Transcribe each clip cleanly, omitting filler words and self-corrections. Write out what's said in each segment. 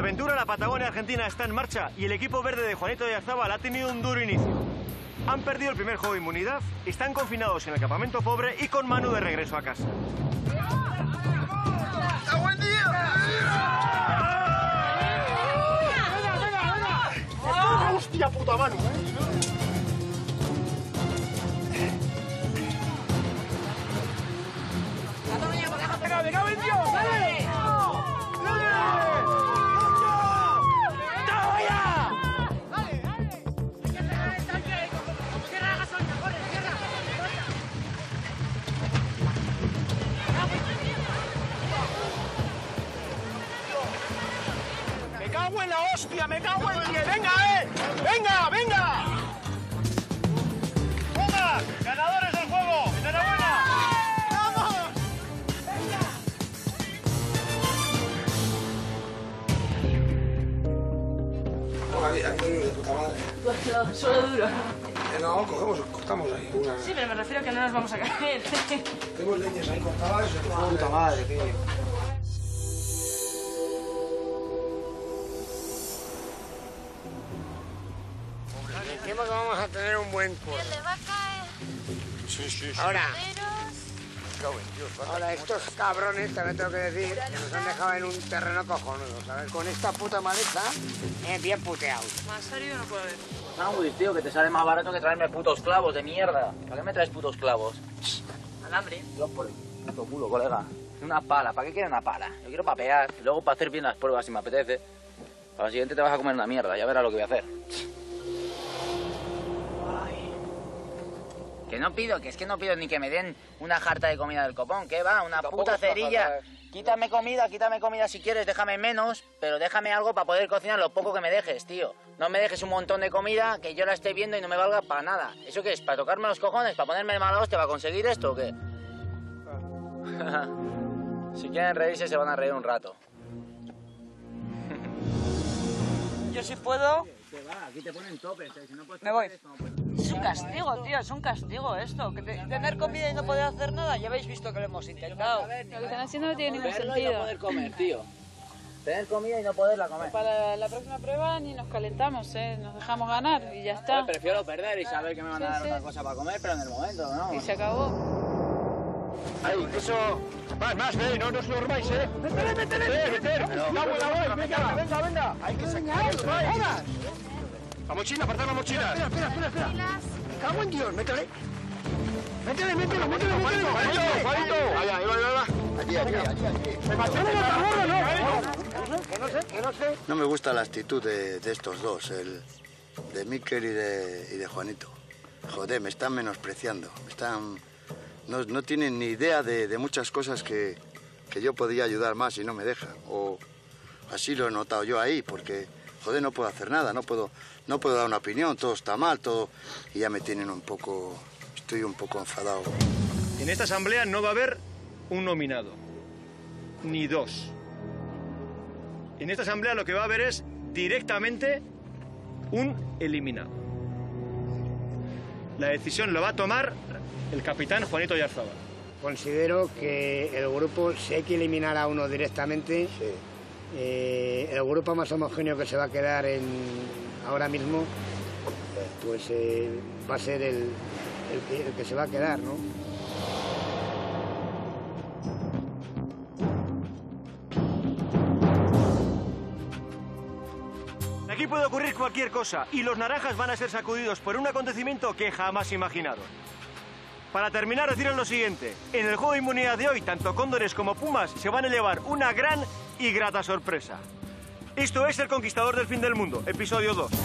aventura a la Patagonia Argentina está en marcha y el equipo verde de Juanito Oyarzábal ha tenido un duro inicio. Han perdido el primer juego de inmunidad, están confinados en el campamento pobre y con Manu de regreso a casa. ¡Buen día! ¡Hostia puta Manu! ¡Venga, ven, Dios! ¡Dale! ¡Me cago en la hostia! ¡Me cago en 10! ¡Venga, ¡Venga, venga! ¡Toma! ¡Ganadores del juego! ¡Enhorabuena! ¡Vamos! ¡Venga! Aquí de puta madre. No, solo duro. No, cortamos ahí una. Sí, pero me refiero a que no nos vamos a caer. Tenemos leñas ahí cortadas. Puta madre, tío. Dijimos que vamos a tener un buen curso. Le va a caer. Sí. Ahora, estos cabrones, también tengo que decir, que nos han dejado en un terreno cojonudo, ¿sabes? Con esta puta maleza, bien puteados. Más serio no puede haber. Sándwich, tío, que te sale más barato que traerme putos clavos de mierda. ¿Para qué me traes putos clavos? Alambre. Yo por el puto culo, colega. Una pala, ¿para qué quieres una pala? Yo quiero papear, y luego para hacer bien las pruebas si me apetece. Para la siguiente te vas a comer una mierda, ya verás lo que voy a hacer. Que no pido, que es que no pido ni que me den una jarta de comida del copón, ¿qué va? Una puta cerilla. Quítame comida si quieres, déjame menos, pero déjame algo para poder cocinar lo poco que me dejes, tío. No me dejes un montón de comida que yo la esté viendo y no me valga para nada. ¿Eso qué es? ¿Para tocarme los cojones? ¿Para ponerme mala hostia? ¿Para conseguir esto o qué? Si quieren reírse, se van a reír un rato. Yo sí puedo. Aquí te ponen topes, si no puedes... Me voy. Es un castigo, tío, es un castigo esto. Que tener comida y no poder hacer nada, ya habéis visto que lo hemos intentado. Lo que están haciendo no tiene ningún Verlo y no sentido. poder comer, tío. Tener comida y no poderla comer. Para la próxima prueba ni nos calentamos, nos dejamos ganar y ya está. Prefiero perder y saber que me van a dar otra cosa para comer, pero en el momento, ¿no? Y se acabó. ¡Ay, eso! Más, no os lo dormáis, ¡Métele! ¡Meter! ¡Venga! ¡Hay que sacar! ¡La mochila, apartad la mochila! Espera. ¡Me cago en Dios! ¡Métele! ¡Mételo! ¡Juanito! Ahí va. Aquí. ¡Me mantiene la gorra, no! Que no sé. No me gusta la actitud de estos dos, el de Mikel y de Juanito. Joder, me están menospreciando. No tienen ni idea de muchas cosas que yo podría ayudar más y no me dejan. O así lo he notado yo ahí, porque, joder, no puedo hacer nada, no puedo dar una opinión, todo está mal, todo... Y ya me tienen estoy un poco enfadado. En esta asamblea no va a haber un nominado, ni dos. En esta asamblea lo que va a haber es directamente un eliminado. La decisión la va a tomar el capitán Juanito Oyarzábal. Considero que el grupo, si hay que eliminar a uno directamente, el grupo más homogéneo que se va a quedar ahora mismo, pues va a ser el que se va a quedar, ¿no? Aquí puede ocurrir cualquier cosa y los naranjas van a ser sacudidos por un acontecimiento que jamás imaginaron. Para terminar, deciros lo siguiente. En el juego de inmunidad de hoy, tanto cóndores como pumas se van a llevar una gran y grata sorpresa. Esto es El Conquistador del Fin del Mundo, episodio 2.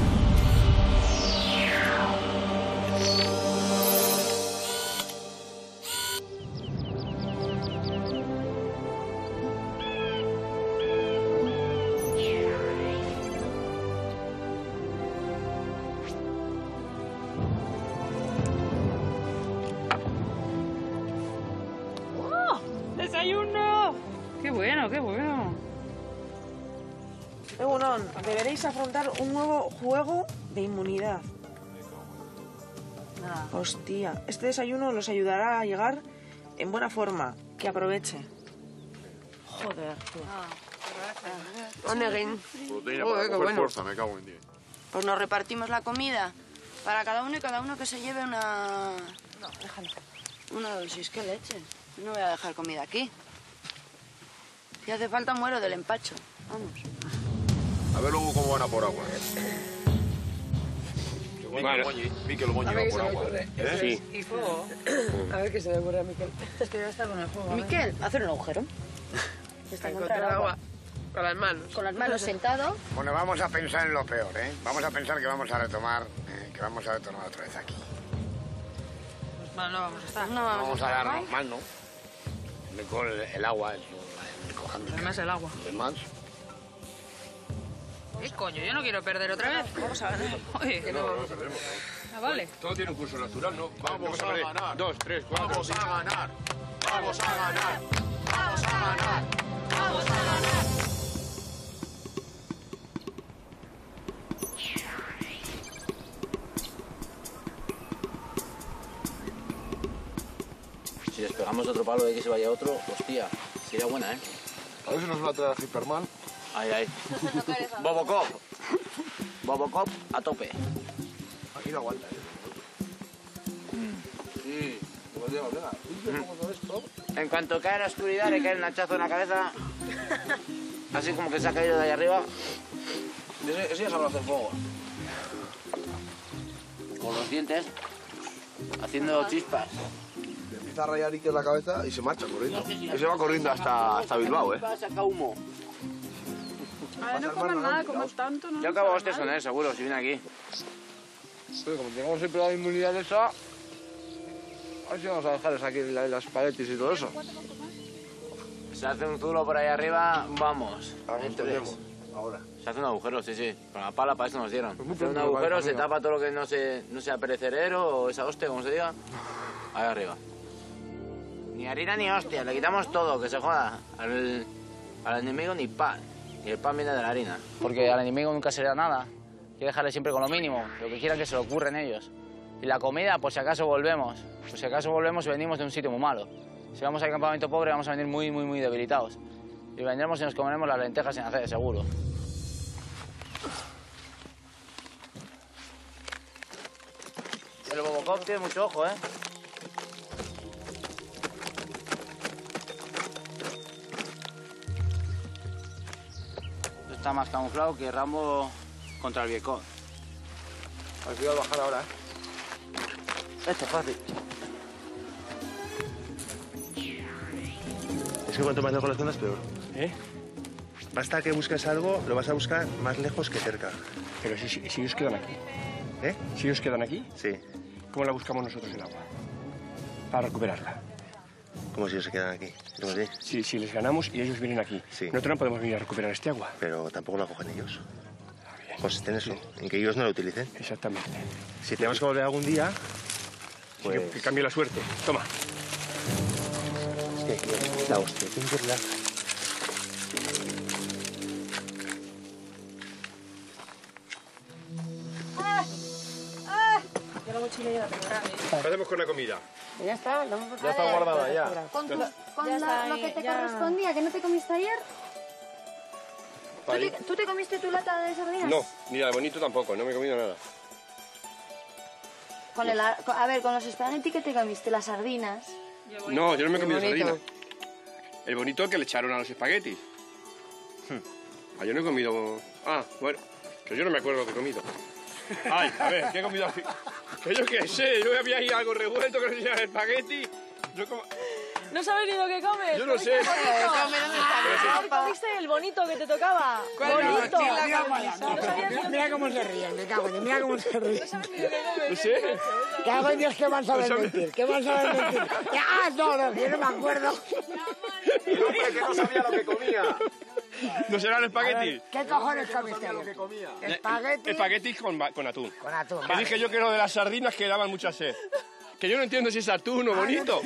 ¡Desayuno! ¡Qué bueno, qué bueno! Egunon, deberéis afrontar un nuevo juego de inmunidad. Hostia, este desayuno los ayudará a llegar en buena forma. Que aproveche. Joder, tú. Onegin. Proteína Joder, para qué coger bueno. fuerza, me cago en 10. Pues nos repartimos la comida para cada uno y cada uno que se lleve una... No, déjalo. Una dosis, qué leche. No voy a dejar comida aquí. Si hace falta muero del empacho. Vamos. A ver luego cómo van a por agua. Miquel Goñi va por agua. Sí. Y fuego. A ver qué se le ocurre a Miquel. Es que ya está con el fuego. Miquel, hacer un agujero. Está Encontrar agua. Con las manos. Con las manos sentado. Bueno, vamos a pensar en lo peor, ¿eh? Vamos a pensar que vamos a retomar otra vez aquí. Pues mal no vamos a estar. No Vamos a darnos mal, ¿no? Con el agua es el cojante. Además el agua. Además, ¿Qué coño? Yo no quiero perder otra vez. Vamos a ganar. Oye, que no. No perdemos, ¿no? Ah, vale. Todo tiene un curso natural, ¿no? Vamos a ganar. 2, 3, 4. Vamos a ganar. Vamos a ganar. Vamos a ganar. Vamos a ganar. Si les pegamos otro palo de que se vaya otro, hostia, sería buena, ¿eh? A ver si nos va a traer a Hiperman. Ay, ay. Bobocop. Bobocop a tope. Aquí no aguanta, ¿eh? Sí. En cuanto cae la oscuridad, le cae un hachazo en la cabeza. Así como que se ha caído de ahí arriba. Eso ya sabrá hacer fuego. Con los dientes, haciendo chispas. Le empieza a rayar Iker la cabeza y se marcha corriendo. Y se va corriendo hasta Bilbao, ¿eh? Saca humo. Ahora no coman nada, como tanto, ¿no? Yo acabo hostias con él, seguro, si viene aquí. Pero como tengamos siempre la inmunidad esa, a ver si vamos a dejarles aquí las espaguetis y todo eso. Se hace un zulo por ahí arriba, vamos. Ahora entendemos. Ahora. Se hace un agujero, sí, sí. Con la pala para eso nos dieron. Pues muy Hace un pronto, agujero, vale, se amigo. tapa todo lo que no sea perecedero o esa hostia, como se diga. Ahí arriba. Ni harina ni hostia, le quitamos todo, que se joda. Al enemigo ni pan. Y el pan viene de la harina. Porque al enemigo nunca se le da nada. Hay que dejarle siempre con lo mínimo, lo que quieran que se le ocurren ellos. Y la comida, por si acaso volvemos. Por si acaso volvemos y venimos de un sitio muy malo. Si vamos al campamento pobre, vamos a venir muy, muy, muy debilitados. Y vendremos y nos comeremos las lentejas sin hacer, seguro. El Bobocop tiene mucho ojo, ¿eh? Esto está más camuflado que Rambo contra el Vietcong. A ver si voy a bajar ahora, ¿eh? Esto es fácil. Es que cuanto más lejos las zonas, peor. ¿Eh? Basta que busques algo, lo vas a buscar más lejos que cerca. Pero si ellos quedan aquí. ¿Eh? Si ellos quedan aquí, Sí. ¿cómo la buscamos nosotros el agua? Para recuperarla. Como si ellos se quedan aquí. ¿Cómo así? Si les ganamos y ellos vienen aquí, Sí. nosotros no podemos venir a recuperar este agua. Pero tampoco lo cogen ellos. Bien. Consiste en eso, en que ellos no lo utilicen. Exactamente. Si tenemos que volver algún día, Sí, pues... que cambie la suerte. Toma. Es que la hostia, tiene que ir la... Yo la mochila ya la tengo grande. ¿Qué hacemos con la comida? Ya está, Ya está guardada, ya. Con Ya lo está que ahí, te ya. correspondía, que no te comiste ayer. Vale. ¿Tú te comiste tu lata de sardinas? No, ni la de bonito tampoco, no me he comido nada. A ver, con los espagueti que te comiste, las sardinas. No, yo no me he comido bonito. sardina. El bonito que le echaron a los espaguetis. Ah, yo no he comido... Ah, bueno, que yo no me acuerdo lo que he comido. Ay, a ver, ¿qué he comido aquí? Que yo qué sé, yo había ahí algo revuelto que no sé si era espagueti. Yo como... ¿No sabes ni lo que comes? Yo no sé. ¿Comiste el bonito que te tocaba? ¡Bonito! Mira cómo se ríen, me cago en Dios, mira cómo se ríen. No sé. Cago en Dios, ¿qué van a saber mentir? ¿Qué van a saber mentir? ¡Ah, no, yo no me acuerdo! El hombre que no sabía lo que comía. ¿No será el espagueti? ¿Qué cojones comiste ayer? Espagueti Espaguetis con atún. con atún. Que vale. dije yo que lo de las sardinas que daban mucha sed. Que yo no entiendo si es atún o bonito.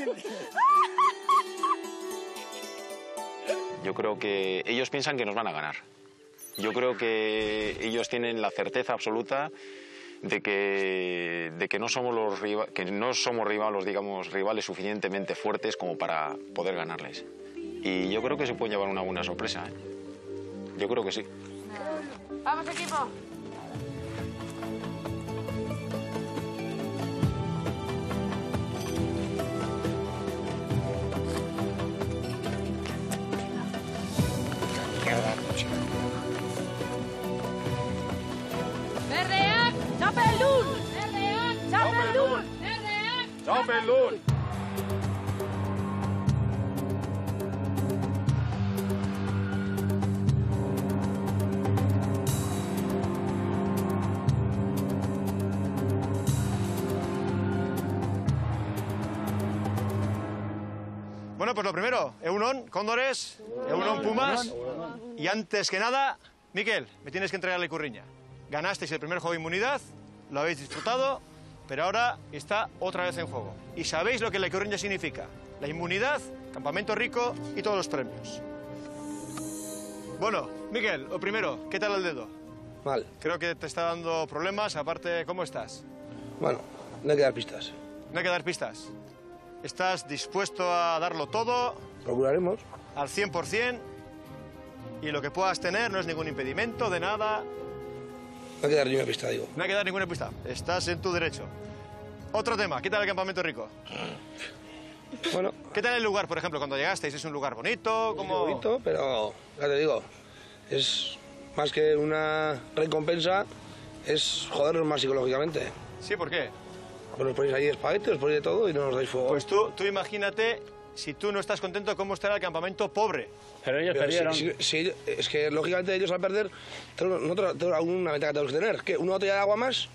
Yo creo que ellos piensan que nos van a ganar. Yo creo que ellos tienen la certeza absoluta de que no somos rivales suficientemente fuertes como para poder ganarles. Y yo creo que se pueden llevar una buena sorpresa, ¿eh? Yo creo que sí. Vamos, equipo. Berdeak, txapeldun! Berdeak, txapeldun! Berdeak, txapeldun! Bueno, pues lo primero, Eunon, Cóndores, Eunon, Pumas. Y antes que nada, Miquel, me tienes que entregar la Icurriña. Ganasteis el primer juego de inmunidad, lo habéis disfrutado, pero ahora está otra vez en juego. Y sabéis lo que la Icurriña significa. La inmunidad, campamento rico y todos los premios. Bueno, Miquel, lo primero, ¿qué tal el dedo? Mal. Creo que te está dando problemas, aparte, ¿cómo estás? Bueno, no hay que dar pistas. No hay que dar pistas. ¿Estás dispuesto a darlo todo? Procuraremos. Al 100%. Y lo que puedas tener no es ningún impedimento de nada. No hay que dar ninguna pista, digo. No hay que dar ninguna pista. Estás en tu derecho. Otro tema. ¿Qué tal el campamento rico? Bueno. ¿Qué tal el lugar, por ejemplo, cuando llegasteis? ¿Es un lugar bonito? Es bonito, pero ya te digo, es más que una recompensa, es jodernos más psicológicamente. ¿Sí? ¿Por qué? Pues nos ponéis ahí espagueti, os ponéis de todo y no nos dais fuego. Pues tú imagínate, si tú no estás contento, cómo estará el campamento pobre. Pero ellos perdieron. Sí, es que lógicamente ellos al perder, tengo alguna ventaja que tenemos que tener. ¿Qué? ¿Una botella de agua más?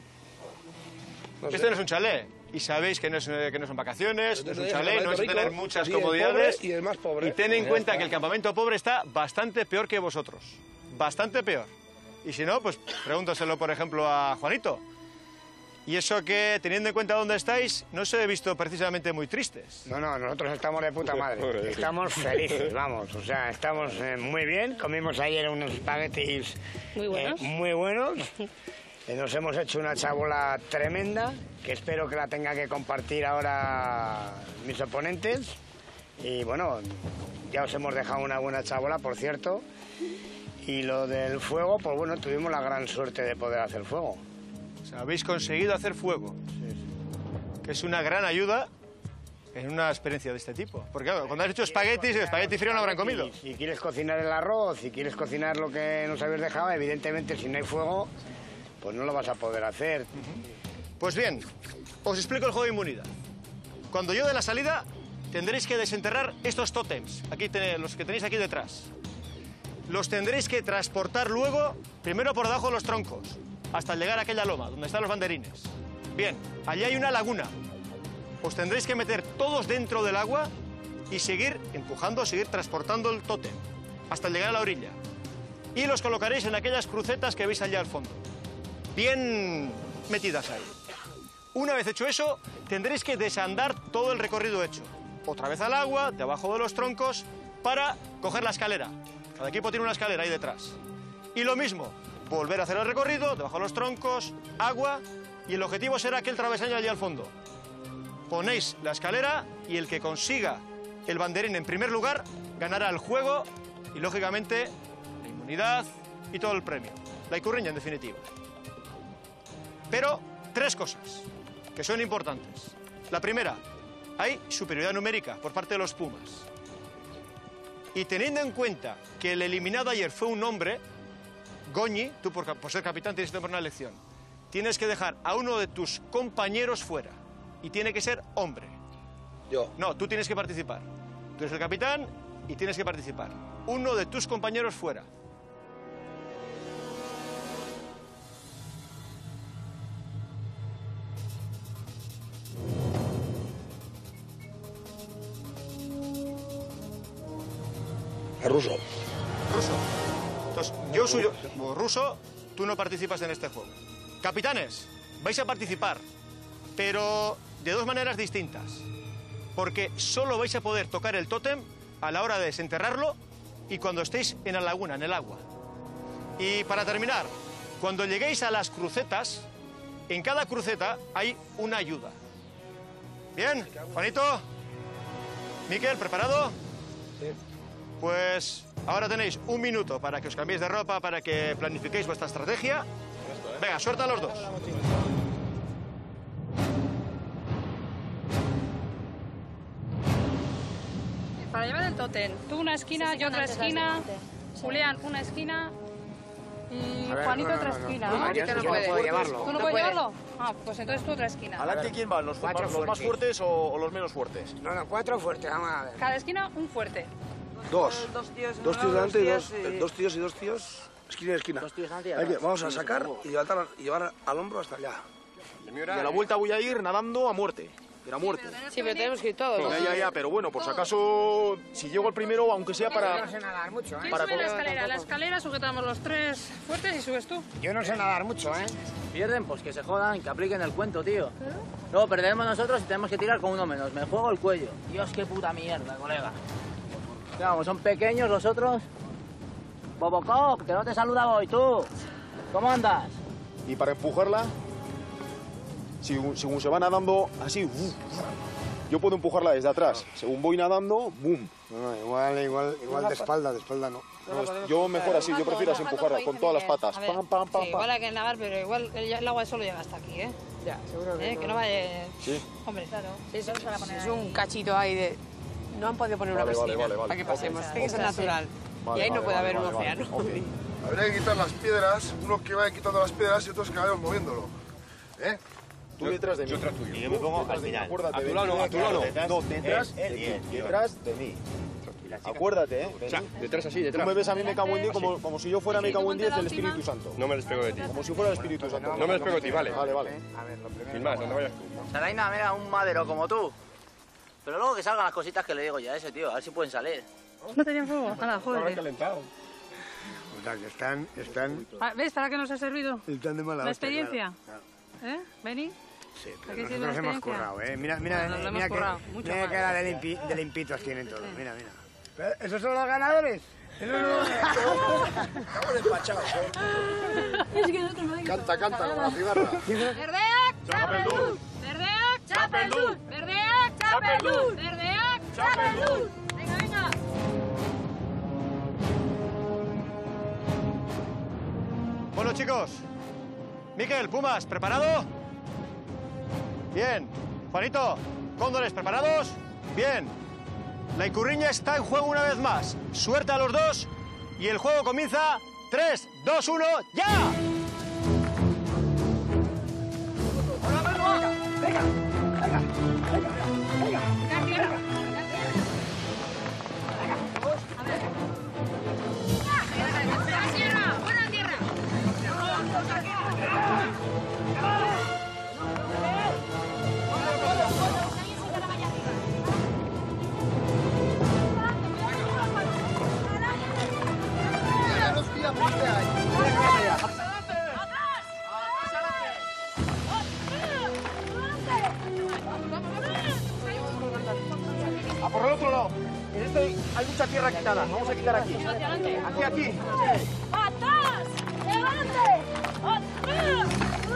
No sé. Este no es un chalet. Y sabéis que no son vacaciones, no es un chalet, no vais a tener muchas comodidades. Y el más pobre. Y ten en cuenta que el campamento pobre está bastante peor que vosotros. Bastante peor. Y si no, pues pregúntaselo, por ejemplo, a Juanito. Y eso que, teniendo en cuenta dónde estáis, no os he visto precisamente muy tristes. No, nosotros estamos de puta madre. Estamos felices, vamos. O sea, estamos muy bien. Comimos ayer unos espaguetis muy buenos. Nos hemos hecho una chabola tremenda, que espero que la tenga que compartir ahora mis oponentes. Y bueno, ya os hemos dejado una buena chabola, por cierto. Y lo del fuego, pues bueno, tuvimos la gran suerte de poder hacer fuego. O sea, habéis conseguido hacer fuego, que es una gran ayuda en una experiencia de este tipo. Porque claro, cuando has hecho espaguetis, el espagueti frío no habrán comido. Si quieres cocinar el arroz, si quieres cocinar lo que nos habéis dejado, evidentemente si no hay fuego, pues no lo vas a poder hacer. Pues bien, os explico el juego de inmunidad. Cuando yo dé la salida, tendréis que desenterrar estos tótems, los que tenéis aquí detrás. Los tendréis que transportar luego, primero por debajo de los troncos, hasta llegar a aquella loma, donde están los banderines. Bien, allí hay una laguna. Os tendréis que meter todos dentro del agua y seguir empujando, seguir transportando el tótem, hasta llegar a la orilla. Y los colocaréis en aquellas crucetas que veis allá al fondo, bien metidas ahí. Una vez hecho eso, tendréis que desandar todo el recorrido hecho. Otra vez al agua, debajo de los troncos, para coger la escalera. Cada equipo tiene una escalera ahí detrás. Y lo mismo, volver a hacer el recorrido, debajo de los troncos, agua, y el objetivo será aquel travesaño allí al fondo. Ponéis la escalera y el que consiga el banderín en primer lugar ganará el juego y, lógicamente, la inmunidad y todo el premio. La Icurriña, en definitiva. Pero 3 cosas que son importantes. La primera, hay superioridad numérica por parte de los Pumas. Y teniendo en cuenta que el eliminado ayer fue un hombre, Goñi, tú por ser capitán tienes que tomar una elección. Tienes que dejar a uno de tus compañeros fuera. Y tiene que ser hombre. Yo. No, tú tienes que participar. Tú eres el capitán y tienes que participar. Uno de tus compañeros fuera. A ruso. Ruso. Entonces, yo soy ruso, tú no participas en este juego. Capitanes, vais a participar, pero de 2 maneras distintas. Porque solo vais a poder tocar el tótem a la hora de desenterrarlo y cuando estéis en la laguna, en el agua. Y para terminar, cuando lleguéis a las crucetas, en cada cruceta hay una ayuda. ¿Bien? Juanito, Miquel, ¿preparado? Sí. Pues ahora tenéis 1 minuto para que os cambiéis de ropa, para que planifiquéis vuestra estrategia. Venga, suelta a los dos. Para llevar el tótem, tú una esquina, yo otra esquina, Julián una esquina y Juanito otra esquina. No, yo no puedo llevarlo. ¿Tú no puedes llevarlo? Ah, pues entonces tú otra esquina. ¿Adelante quién va? ¿Los más fuertes o los menos fuertes? No, 4 fuertes, vamos a ver. Cada esquina un fuerte. Dos. Dos tíos delante y y... dos tíos y dos tíos, esquina y esquina. Dos tíos delante y Hay que, atrás. vamos a sacar y llevar al hombro hasta allá. Y a la vuelta voy a ir nadando a muerte. Era muerte. Sí, pero tenemos que ir todos. Ya, pero bueno, por si acaso, si llego el primero, aunque sea para... Yo no sé nadar mucho, ¿eh? ¿Quién sube la escalera? La escalera sujetamos los 3 fuertes y subes tú. Yo no sé nadar mucho, ¿eh? Pierden, pues que se jodan, que apliquen el cuento, tío. Luego perderemos nosotros y tenemos que tirar con uno menos. Me juego el cuello. Dios, qué puta mierda, colega. Vamos, son pequeños los otros. Bobocop, que no te saluda hoy, tú. ¿Cómo andas? Y para empujarla, según se va nadando así, yo puedo empujarla desde atrás. Según voy nadando, ¡boom! No, igual de espalda no. No, yo mejor así, yo prefiero así empujarla con todas las patas. Pam, pam, pam, Sí, pam. igual hay que nadar, pero igual el agua solo llega hasta aquí, ¿eh? Ya, seguro que Que no vaya... Sí. Hombre, claro. Sí, eso se va a poner Es un cachito ahí de... No han podido poner una piscina para que pasemos. Tiene que ser natural. Y ahí no puede haber un océano. Habría que quitar las piedras, unos que vayan quitando las piedras y otros que vayan moviéndolo. ¿Eh? Tú detrás de mí. Yo detrás tuyo. Y yo me pongo al final. Acuérdate, A tu lado no, a tu lado no. No, detrás de mí. Acuérdate, ¿eh? O sea, detrás así, detrás. Tú me ves a mí, me cago en 10, como si yo fuera me cago en 10 del Espíritu Santo. No me despego de ti. Como si fuera el Espíritu Santo. No me despego de ti, vale. Vale. Sin más, donde vayas tú. Saraina, mira, un madero como tú. Pero luego que salgan las cositas que le digo ya a ese tío, a ver si pueden salir. No tenían fuego. Hala, joder. calentado. O sea, que están... ¿Ves para qué nos ha servido? Están de mala La hostia, experiencia. claro. ¿Eh? ¿Beni? Sí, ¿A pero qué sirve la nosotros hemos experiencia? currado, ¿eh? Mira Bueno, lo hemos currado, mucho qué más. cara de limpitos tienen todos, mira. ¿Esos son los ganadores? Estamos despachados, Canta, con la cigarra. Verdeak, Txapeldun! Verdeak, Txapeldun! Verdeak, Txapeldun! Verdeak, Txapeldun! Venga. Bueno, chicos. Miquel, Pumas, ¿preparado? Bien. Juanito, Cóndores, ¿preparados? Bien. La Icurriña está en juego una vez más. Suerte a los dos y el juego comienza. 3, 2, 1, ¡ya! A por el otro lado. En este hay mucha tierra quitada. Vamos a quitar aquí. Aquí. ¡Atrás! ¡Delante! ¡Atrás!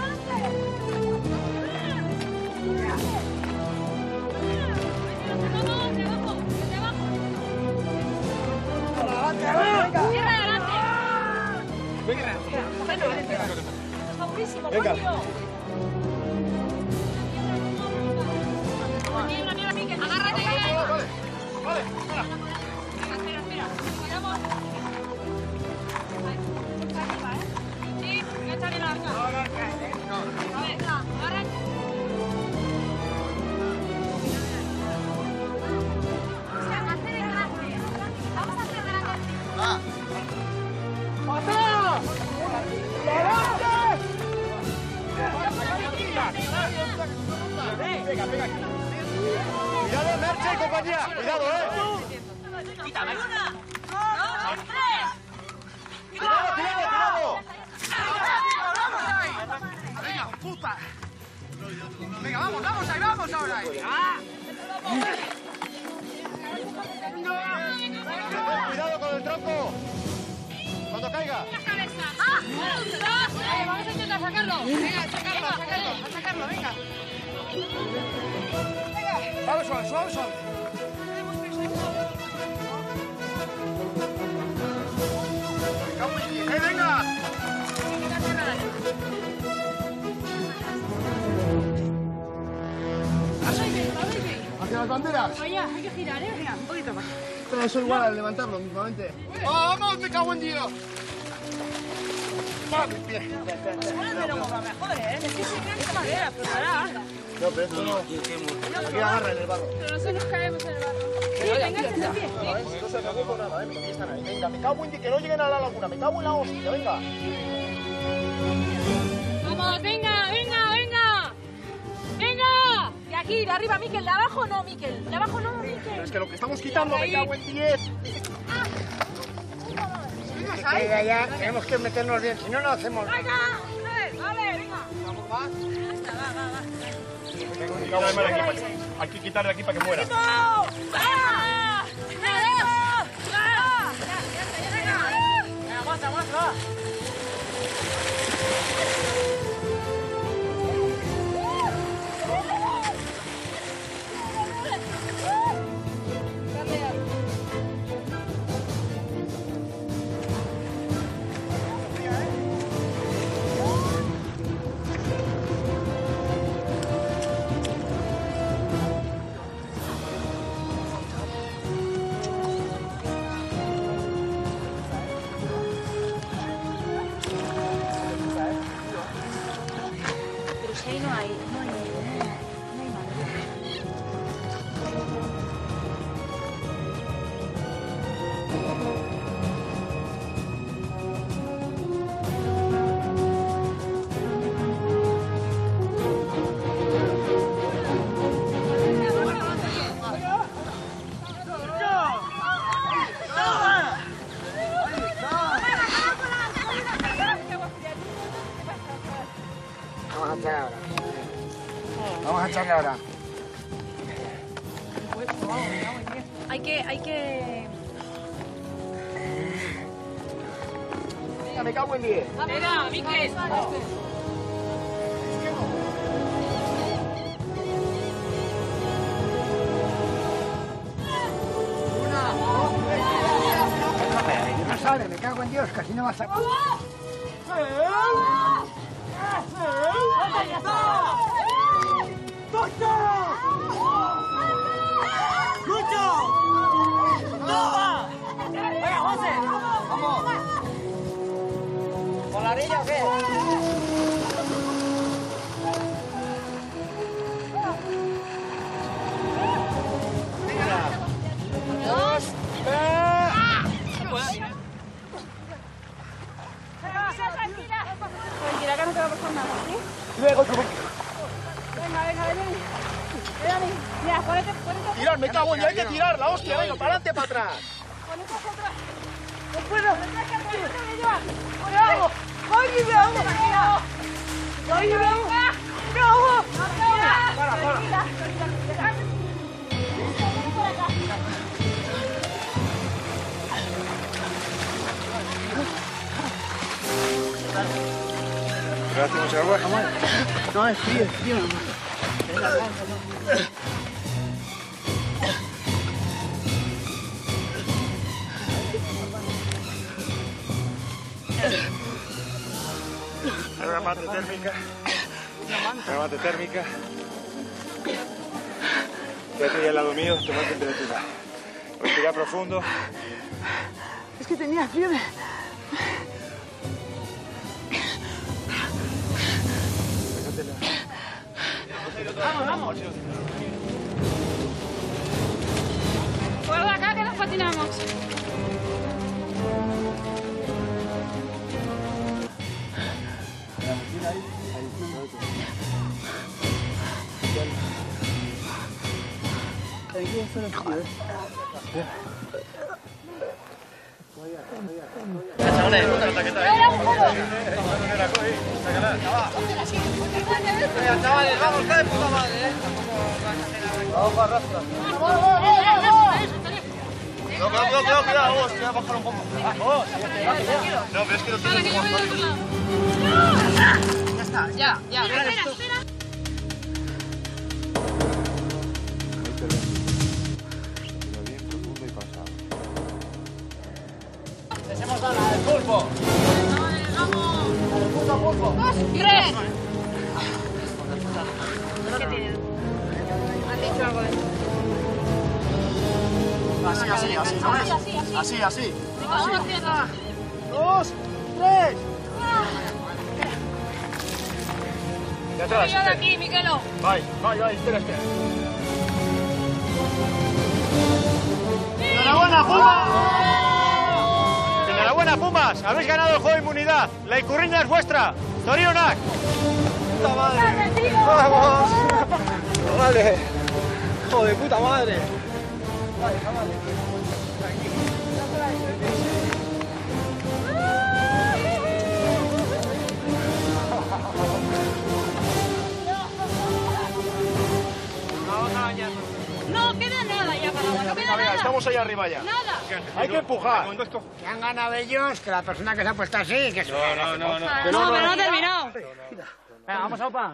Venga. Agárrate, Vale. Espera. Vamos. Sí, échale la arca. A ver, agárrate. Vamos a hacer delante. Cuidado, Merche y compañía. Cuidado, ¡Quítame! ¡Una! ¡Dos! ¡Tres! Cuidado. Venga, puta. Venga, vamos ahora. Cuidado con el tronco. Cuando caiga. ¡Ah! Vamos a intentar sacarlo. Venga, a sacarlo, venga. Suave. banderas. Oye, hay que girar, Venga, un poquito más. Pero eso igual al levantarlo mismamente. ¡Vamos, me cago en Dios! ¡Va, mi pie! Pero va mejor, Es que se cae esta madera, pero hará. No, pero esto no. Aquí agarra en el barro. Pero no se nos caemos en el barro. Sí, venga, este pie. No se preocupe nada, mira, ahí están ahí. Venga, me cago en Dios, que no lleguen a la laguna. Me cago en la hostia, venga. Vamos, venga. ¡Venga! De aquí, de arriba, Miquel. De abajo no, Miquel. De abajo no, Miquel. Pero es que lo que estamos quitando, me cago en 10. Ya, tenemos que meternos bien, si no, no hacemos. ¡Venga! Vale, venga. ¿Vamos más? Va. Hay que quitarle aquí para que muera. Aguanta. Vamos a echarle ahora. Hay que... Venga, me cago en 10. Venga, Miquel. No sale, me cago en Dios, casi no va a salir. ¿Con la orilla o qué? Tranquila, que no te va a pasar nada, ¿sí? Luego, otro poquito. Venga, ven. Mira, ponete. Tirar, me cago en Dios, hay que tirar, la hostia, venga, para adelante, para atrás. Ponete hacia atrás. No puedo. ¡Cuidado! ¡Ay, me hago! ¡Ay, me hago! ¡No! Para. Gracias, mucha agua. No, es frío, Una mate térmica. Quédate ahí al lado mío, toma temperatura. Respira profundo. Es que tenía fiebre. Vamos. Guarda acá que nos patinamos. Chavales, vamos, que de puta madre, Vamos para arrastra. Cuidado, hostia, bájalo un poco. No, pero es que no tienes como fácil. Ya está, ya. Espera. Les hemos dado la del pulpo. ¡Vamos! 2, 3. ¿Qué tienen? ¿Han dicho algo de eso? así, ¿no ves? Así, así. Venga, vamos haciendo. 2, 3. De atrás. Yo de aquí, Miquelo. Vai, espera. ¡Enhorabuena, Pumas! ¡Enhorabuena, Pumas! Habéis ganado el juego de inmunidad. La Ikurriña es vuestra. Zorionak. ¡Puta madre! ¡Vamos! Vale. ¡Joder, puta madre! Vale. No queda nada ya para abajo, no queda nada. Estamos ahí arriba ya. Nada. Hay que empujar. Que han ganado ellos, que la persona que se ha puesto así, que No, pero no ha terminado. Venga, vamos a Opa.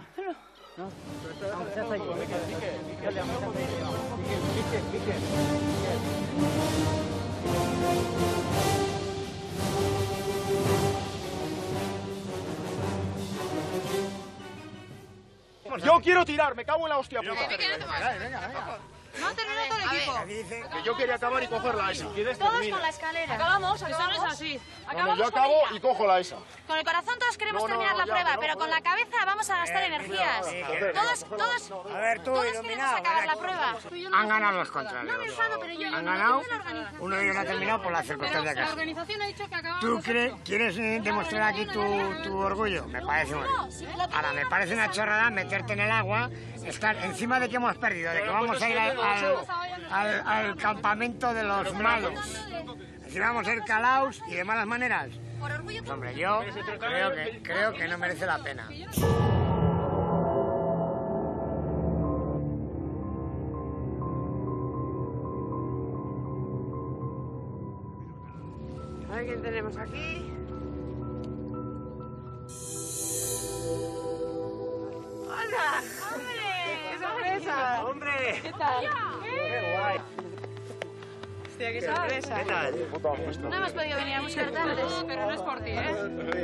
Yo quiero tirar, me cago en la hostia puta. Venga. No ha terminado todo el equipo. Que yo quería acabar y cogerla esa. ¿Quieres Todos termina? con la escalera. Acabamos, que eso no es así. No, yo acabo y cojo la esa. Con el corazón todos queremos terminar la prueba, pero con la cabeza vamos a gastar energías. Todos A ver, tú, queremos iluminado. acabar la prueba. Han ganado los contrarios. No me enfado, pero yo Han ganado. Uno de ellos ha terminado por la circunstancia que La es. organización ha dicho que acabamos. ¿Tú quieres demostrar aquí tu orgullo? Me parece muy bien. Ahora, me parece una chorrada meterte en el agua, estar encima de que hemos perdido, de que vamos a ir al campamento de los malos. Así vamos a ir calaos y de malas maneras. Pues, hombre, yo creo que no merece la pena. A ver quién tenemos aquí. ¡Hola! ¡Hombre! ¡Qué sorpresa! ¡Hombre! ¿Qué tal? ¡Qué guay! Hostia, qué sorpresa. ¿Qué tal? No hemos podido venir a buscar tardes. Pero no es por ti, ¿eh?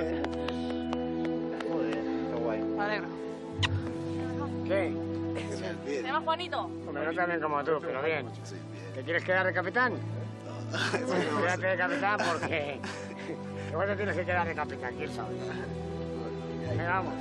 Joder, qué guay. Me alegro. ¿Qué? ¿Se llama Juanito? Hombre, no tan bien como tú, pero bien. ¿Te quieres quedar de capitán? Quédate de capitán porque... Igual te tienes que quedar de capitán, quién sabe. Venga, vamos.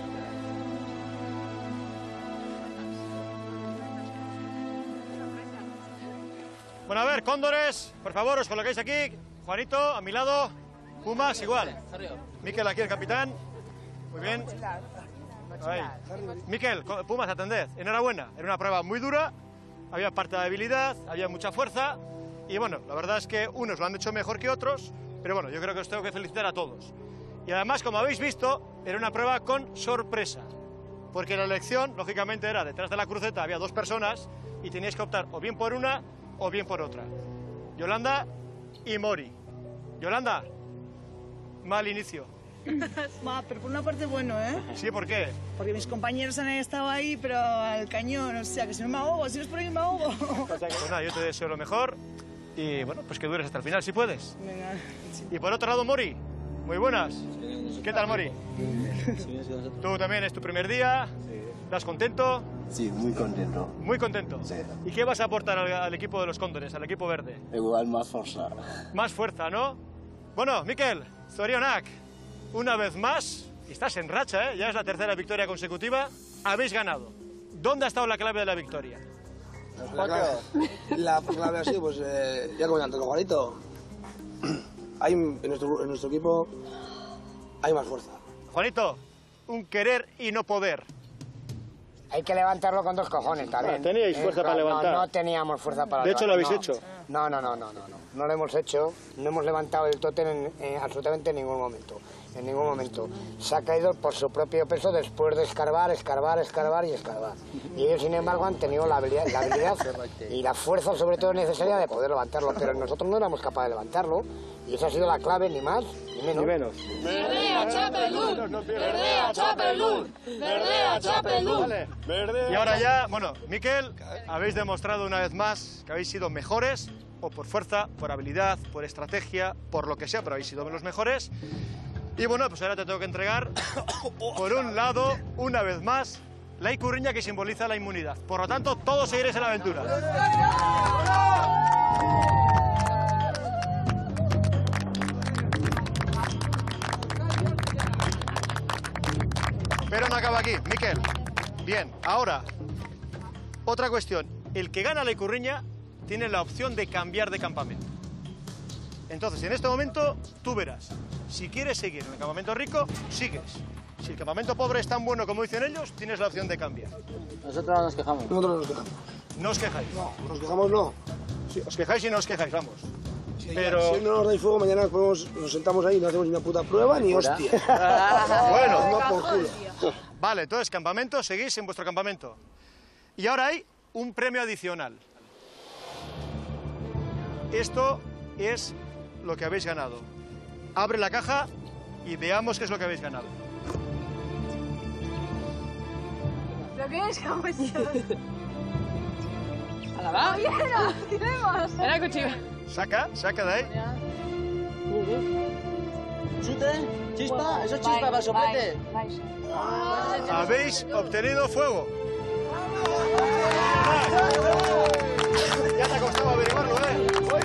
Bueno, a ver, cóndores, por favor, os colocáis aquí. Juanito, a mi lado. Pumas, igual. Miquel, aquí el capitán. Muy bien. Ahí. Miquel, Pumas, atended. Enhorabuena. Era una prueba muy dura. Había parte de habilidad, había mucha fuerza. Y bueno, la verdad es que unos lo han hecho mejor que otros. Pero bueno, yo creo que os tengo que felicitar a todos. Y además, como habéis visto, era una prueba con sorpresa. Porque la elección, lógicamente, era detrás de la cruceta había dos personas y teníais que optar o bien por una o bien por otra. Yolanda y Mori. Yolanda, mal inicio. Pero por una parte bueno, ¿eh? Sí, ¿por qué? Porque mis compañeros han estado ahí, pero al cañón, o sea, que si no me ahogo, si no es por ahí me ahogo. Pues nada, yo te deseo lo mejor y bueno, pues que dures hasta el final, si puedes. Venga. Y por otro lado, Mori, muy buenas. ¿Qué tal, Mori? Tú también, es tu primer día. ¿Estás contento? Sí, muy contento. Muy contento. Sí. ¿Y qué vas a aportar al equipo de los Cóndores, al equipo verde? Igual más fuerza. Más fuerza, ¿no? Bueno, Miquel, Zorionak, una vez más, y estás en racha, ¿eh? Ya es la tercera victoria consecutiva, habéis ganado. ¿Dónde ha estado la clave de la victoria? La clave así, pues ya comentando con Juanito, hay, en nuestro equipo hay más fuerza. Juanito, un querer y no poder. Hay que levantarlo con dos cojones también. ¿Teníais fuerza para levantar? No teníamos fuerza para levantar. De hecho, ¿lo habéis hecho? No. No lo hemos hecho. No hemos levantado el tótem absolutamente en ningún momento. En ningún momento. Se ha caído por su propio peso después de escarbar. Y ellos, sin embargo, han tenido la habilidad y la fuerza, sobre todo, necesaria de poder levantarlo. Pero nosotros no éramos capaces de levantarlo. Y esa ha sido la clave, ni más ni menos. ¡Verdea, Chapelún! ¡Verdea, Chapelún! ¡Verdea, Chapelún! Y ahora ya, bueno, Miquel, habéis demostrado una vez más que habéis sido mejores, o por fuerza, por habilidad, por estrategia, por lo que sea, pero habéis sido los mejores. Y bueno, pues ahora te tengo que entregar, por un lado, una vez más, la Ikurriña que simboliza la inmunidad. Por lo tanto, todos seguiréis en la aventura. Pero no acaba aquí, Miquel. Bien, ahora, otra cuestión. El que gana la Icurriña tiene la opción de cambiar de campamento. Entonces, en este momento, tú verás. Si quieres seguir en el campamento rico, sigues. Si el campamento pobre es tan bueno como dicen ellos, tienes la opción de cambiar. Nosotros no nos quejamos. Nosotros nos quejamos. No os quejáis. No, nos quejamos no. Sí, os quejáis y no os quejáis, vamos. Pero... Si no nos dais fuego, mañana nos sentamos ahí y no hacemos ni una puta prueba ni hostia. Bueno. No por culo. Vale, entonces, campamento, seguís en vuestro campamento. Y ahora hay un premio adicional. Esto es lo que habéis ganado. Abre la caja y veamos qué es lo que habéis ganado. ¿Lo que es, camochón? ¿A la va? ¡Mira! ¡Tenemos! Era cuchillo. Saca de ahí. ¿Chute? ¿Chispa? ¿Eso es chispa para soplete? Habéis obtenido fuego. Ya te ha costado averiguarlo, ¿eh?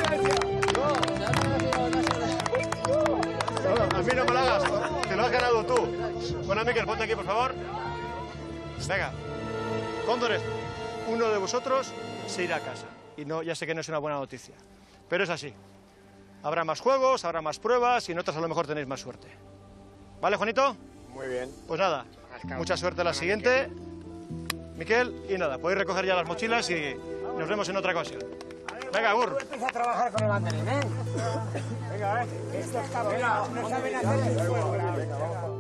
A mí no me lo hagas, te lo has ganado tú. Bueno, Miquel, ponte aquí, por favor. Venga. Cóndores, uno de vosotros se irá a casa. Y no, ya sé que no es una buena noticia, pero es así. Habrá más juegos, habrá más pruebas y en otras a lo mejor tenéis más suerte. ¿Vale, Juanito? Muy bien. Pues nada, mucha suerte a la siguiente. Miquel, y nada, podéis recoger ya las mochilas y nos vemos en otra ocasión. Venga, Gur. Empieza a trabajar con el banderín, ¿eh? Venga, estos cabrones no saben hacer el fuego. Venga, vamos.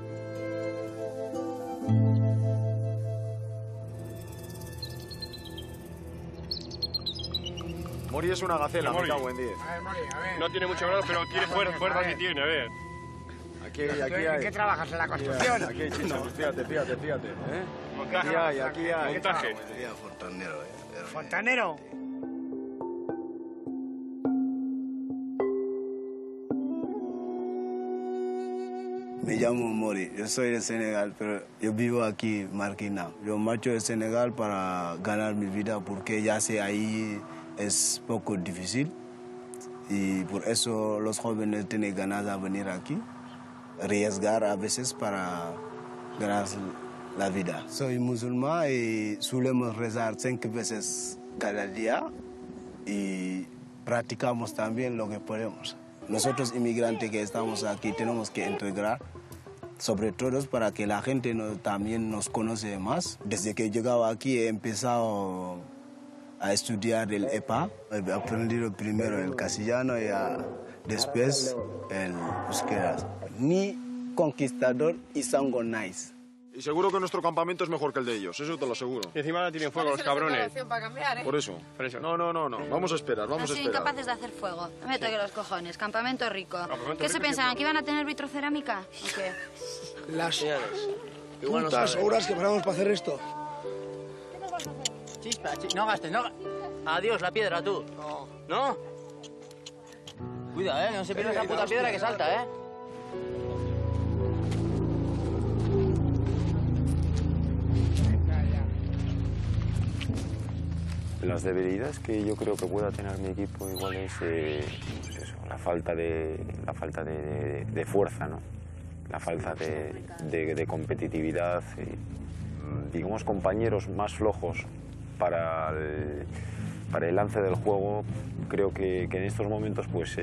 Mori es una gacela, me cago en 10. A ver, Mori, a ver. No tiene mucho grado, pero tiene fuerza que tiene, a ver. Aquí hay... ¿En qué trabajas? ¿En la construcción? Aquí hay chichas, fíjate, ¿eh? Aquí hay... Montaje. Fontanero, ¿Fontanero? Me llamo Mori, yo soy de Senegal, pero yo vivo aquí, Marquina. Yo marcho de Senegal para ganar mi vida porque ya sé ahí es poco difícil y por eso los jóvenes tienen ganas de venir aquí, arriesgar a veces para ganar la vida. Soy musulmán y solemos rezar 5 veces cada día y practicamos también lo que podemos. Nosotros inmigrantes que estamos aquí tenemos que integrar, sobre todo para que la gente también nos conoce más. Desde que llegaba aquí he empezado a estudiar el EPA. He aprendido primero el castellano y después el euskera. Ni conquistador y sango nice. Y seguro que nuestro campamento es mejor que el de ellos, eso te lo aseguro. Y encima ahora tienen fuego los cabrones. Para cambiar, ¿eh? Por eso. No. Vamos a esperar, No soy incapaces de hacer fuego. Me toque los cojones. Campamento rico. ¿Qué se pensaban? ¿Que iban a tener vitrocerámica? ¿O qué? Las putas horas que paramos para hacer esto. Chispa, no gastes, no. Adiós, la piedra, tú. ¿No? Cuida, no se pierda esa puta piedra que salta, Las debilidades que yo creo que pueda tener mi equipo igual es eso, la falta de fuerza, ¿no? La falta de competitividad, digamos compañeros más flojos para el lance del juego. Creo que en estos momentos pues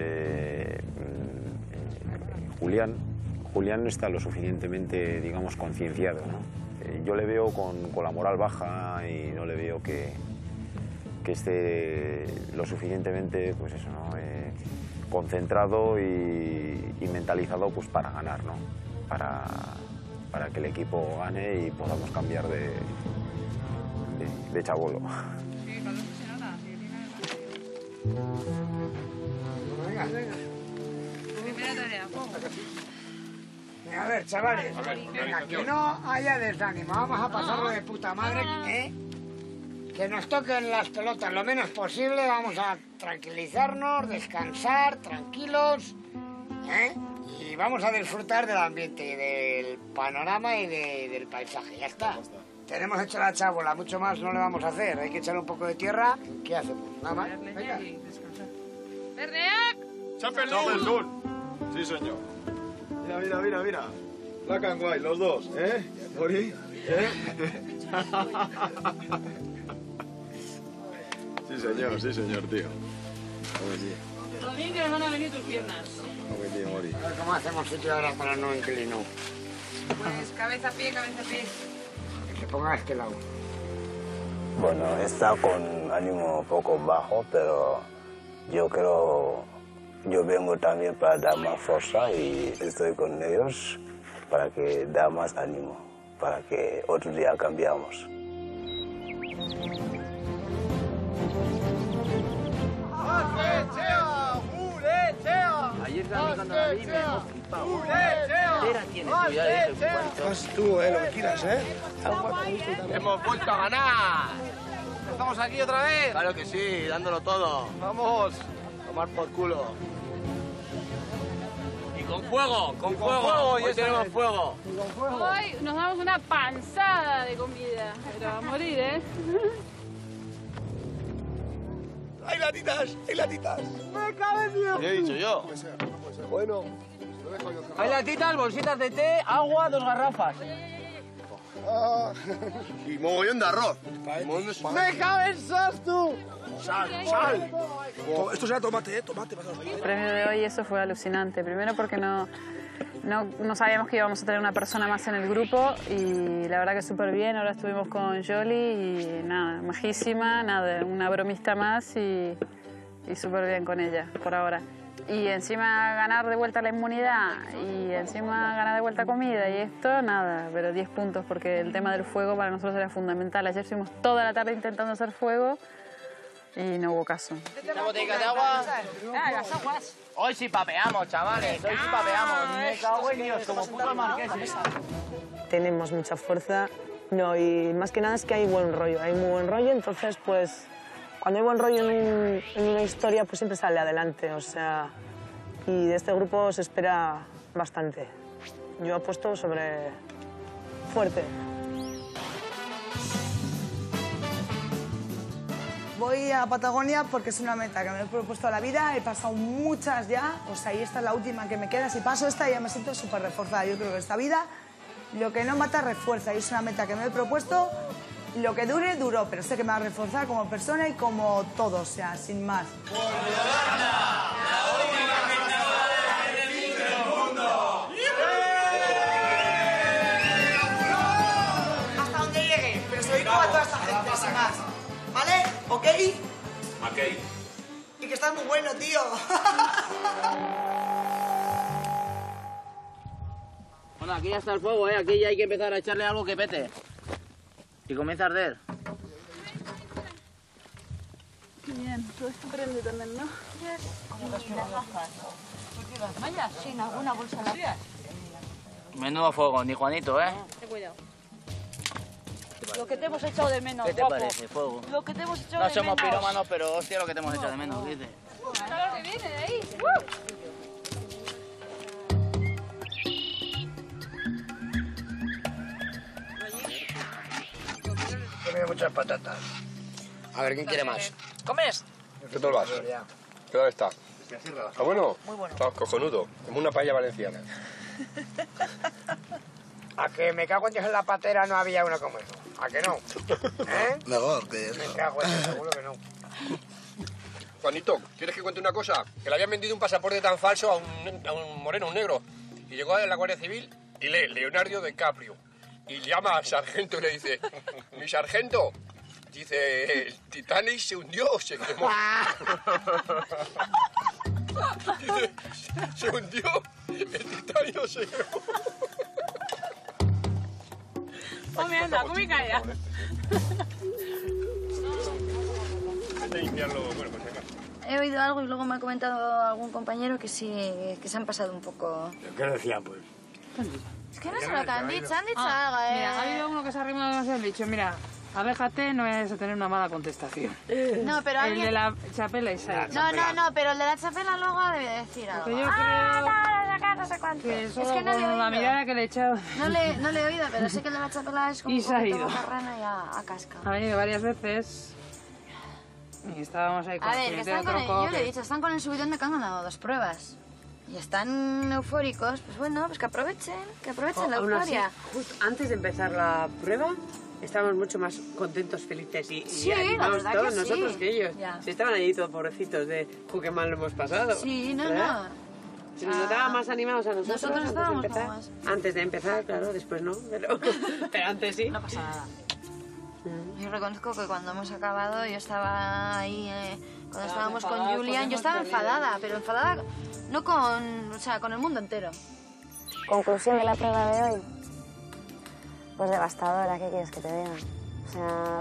Julián no está lo suficientemente, digamos, concienciado, ¿no? Yo le veo con la moral baja y no le veo que esté lo suficientemente, pues eso, ¿no? Concentrado y mentalizado pues para ganar, ¿no? Para que el equipo gane y podamos cambiar de chabolo. Sí, cuando se nota. Venga. Primera tarea, fuego. A ver, chavales, venga, que no haya desánimo. Vamos a pasarlo de puta madre, que nos toquen las pelotas lo menos posible. Vamos a tranquilizarnos, descansar, tranquilos, y vamos a disfrutar del ambiente, del panorama y del paisaje. Ya está. Tenemos hecho la chábola, mucho más no le vamos a hacer. Hay que echar un poco de tierra. ¿Qué hacemos? Nada más. Venga. ¡Verdeac! ¡Chapel Sur! Sí, señor. Mira. Black and white, los dos, ¿eh? Mori, ¿eh? Sí, señor, tío. Lo bien que nos van a venir tus piernas. Mori. A ver cómo hacemos sitio ahora para no inclinar. Pues cabeza, pie, cabeza, pie. Que se ponga a este lado. Bueno, está con ánimo un poco bajo, pero yo creo, yo vengo también para dar más fuerza y estoy con ellos para que da más ánimo, para que otro día cambiamos. Ayer también cuando la vi me hemos flipado. Era tiene, tío, ya le dije. Haz tú, lo que quieras, ¿eh? ¡Hemos vuelto a ganar! ¿Estamos aquí otra vez? Claro que sí, dándolo todo. ¡Vamos! Tomar por culo. Y con fuego, hoy tenemos fuego. Hoy nos damos una panzada de comida, pero a morir, ¿eh? ¡Hay latitas! ¡Hay latitas! ¡Me cabe, tío! ¿Qué he dicho yo? Bueno. Hay latitas, bolsitas de té, agua, 2 garrafas. Y mogollón de arroz. ¡Me cabe el sos, tú! ¡Sal! Esto será tomate, tomate. El premio de hoy, eso fue alucinante. Primero porque no sabíamos que íbamos a tener una persona más en el grupo y la verdad que súper bien. Ahora estuvimos con Jolie y nada, majísima, nada, una bromista más y súper bien con ella por ahora. Y encima ganar de vuelta la inmunidad y encima ganar de vuelta comida y esto, nada, pero 10 puntos porque el tema del fuego para nosotros era fundamental. Ayer estuvimos toda la tarde intentando hacer fuego y no hubo caso. ¿Una botella de agua? Las aguas. Hoy sí papeamos, chavales, hoy sí papeamos. Me cago en Dios, como putos marqueses. Tenemos mucha fuerza, no, y más que nada es que hay buen rollo, hay muy buen rollo, entonces pues cuando hay buen rollo en una historia pues siempre sale adelante, o sea, y de este grupo se espera bastante. Yo apuesto sobre fuerte. Voy a Patagonia porque es una meta que me he propuesto a la vida, he pasado muchas ya, o sea, y esta es la última que me queda. Si paso esta ya me siento súper reforzada. Yo creo que esta vida lo que no mata refuerza y es una meta que me he propuesto. Lo que dure, duró, pero sé que me va a reforzar como persona y como todo, o sea, sin más. Hasta donde llegue, pero se lo digo a toda esta gente, sin más. ¿Vale? ¿Ok? Ok. Y que estás muy bueno, tío. Bueno, aquí ya está el fuego, ¿eh? Aquí ya hay que empezar a echarle algo que pete. Y comienza a arder. Qué bien, todo esto prende también, ¿no? Como las gafas. ¿Por las mallas? Sin alguna bolsa de la... Menudo fuego, ni Juanito, ¿eh? Ten cuidado. Lo que te hemos echado de menos, ¿Qué te guapo. parece, fuego? Lo que te hemos echado No de somos menos. pirómanos, pero hostia lo que te hemos echado de menos, dice. Claro que viene de ahí. He comido muchas patatas. A ver, ¿quién quiere más? ¿Comes? ¿Qué tal vas? ¿Qué tal está? ¿Está bueno? Muy bueno. Está cojonudo. Como una paella valenciana. A que me cago en Dios en la patera no había uno como eso. ¿A que no? ¿Eh? Mejor que eso. Me cago en Dios, seguro que no. Juanito, ¿quieres que cuente una cosa? Que le habían vendido un pasaporte tan falso a un moreno, un negro. Y llegó a la Guardia Civil y lee Leonardo DiCaprio. Y llama al sargento y le dice, mi sargento, dice, el Titanic se hundió o se quemó. Dice, se hundió, el Titanic se quemó. Come, anda, come y calla. He oído algo y luego me ha comentado algún compañero que sí, que se han pasado un poco. ¿Qué decía, pues? Es que no sé lo que han dicho algo, Mira, ha habido uno que se ha arrimado y se ha dicho, mira, aléjate, no es a tener una mala contestación. No, pero El de la chapela y sal. No, pero el de la chapela luego debe decir algo. Porque yo creo no sé cuánto. que solo Es que no le he con la oído. mirada que le he echado... No le he oído, pero sé que el de la chapela es como Y un se ha poquito ido. bocarrana y a casca. Ha venido varias veces y estábamos ahí con A el ver, que puñetero están con el, tronco yo le he que- dicho, están con el subidón de que han ganado 2 pruebas. y están eufóricos, pues bueno, pues que aprovechen la Aún así, euforia. justo antes de empezar la prueba, estábamos mucho más contentos, felices y Sí, la animados verdad todos que sí. nosotros que ellos. Ya. Si estaban allí todos pobrecitos de qué mal lo hemos pasado. Sí, no, ¿verdad? no. Si nos notaban más animados a nosotros, Nosotros estábamos antes de como empezar. Antes de empezar, claro, después no, pero antes sí. No pasa nada. Yo reconozco que cuando hemos acabado, yo estaba ahí, cuando estábamos con enfadada, Julian, pues yo estaba hemos perdido. enfadada, pero enfadada no con, o sea, con el mundo entero. Conclusión de la prueba de hoy. Pues devastadora, ¿qué quieres que te diga? O sea,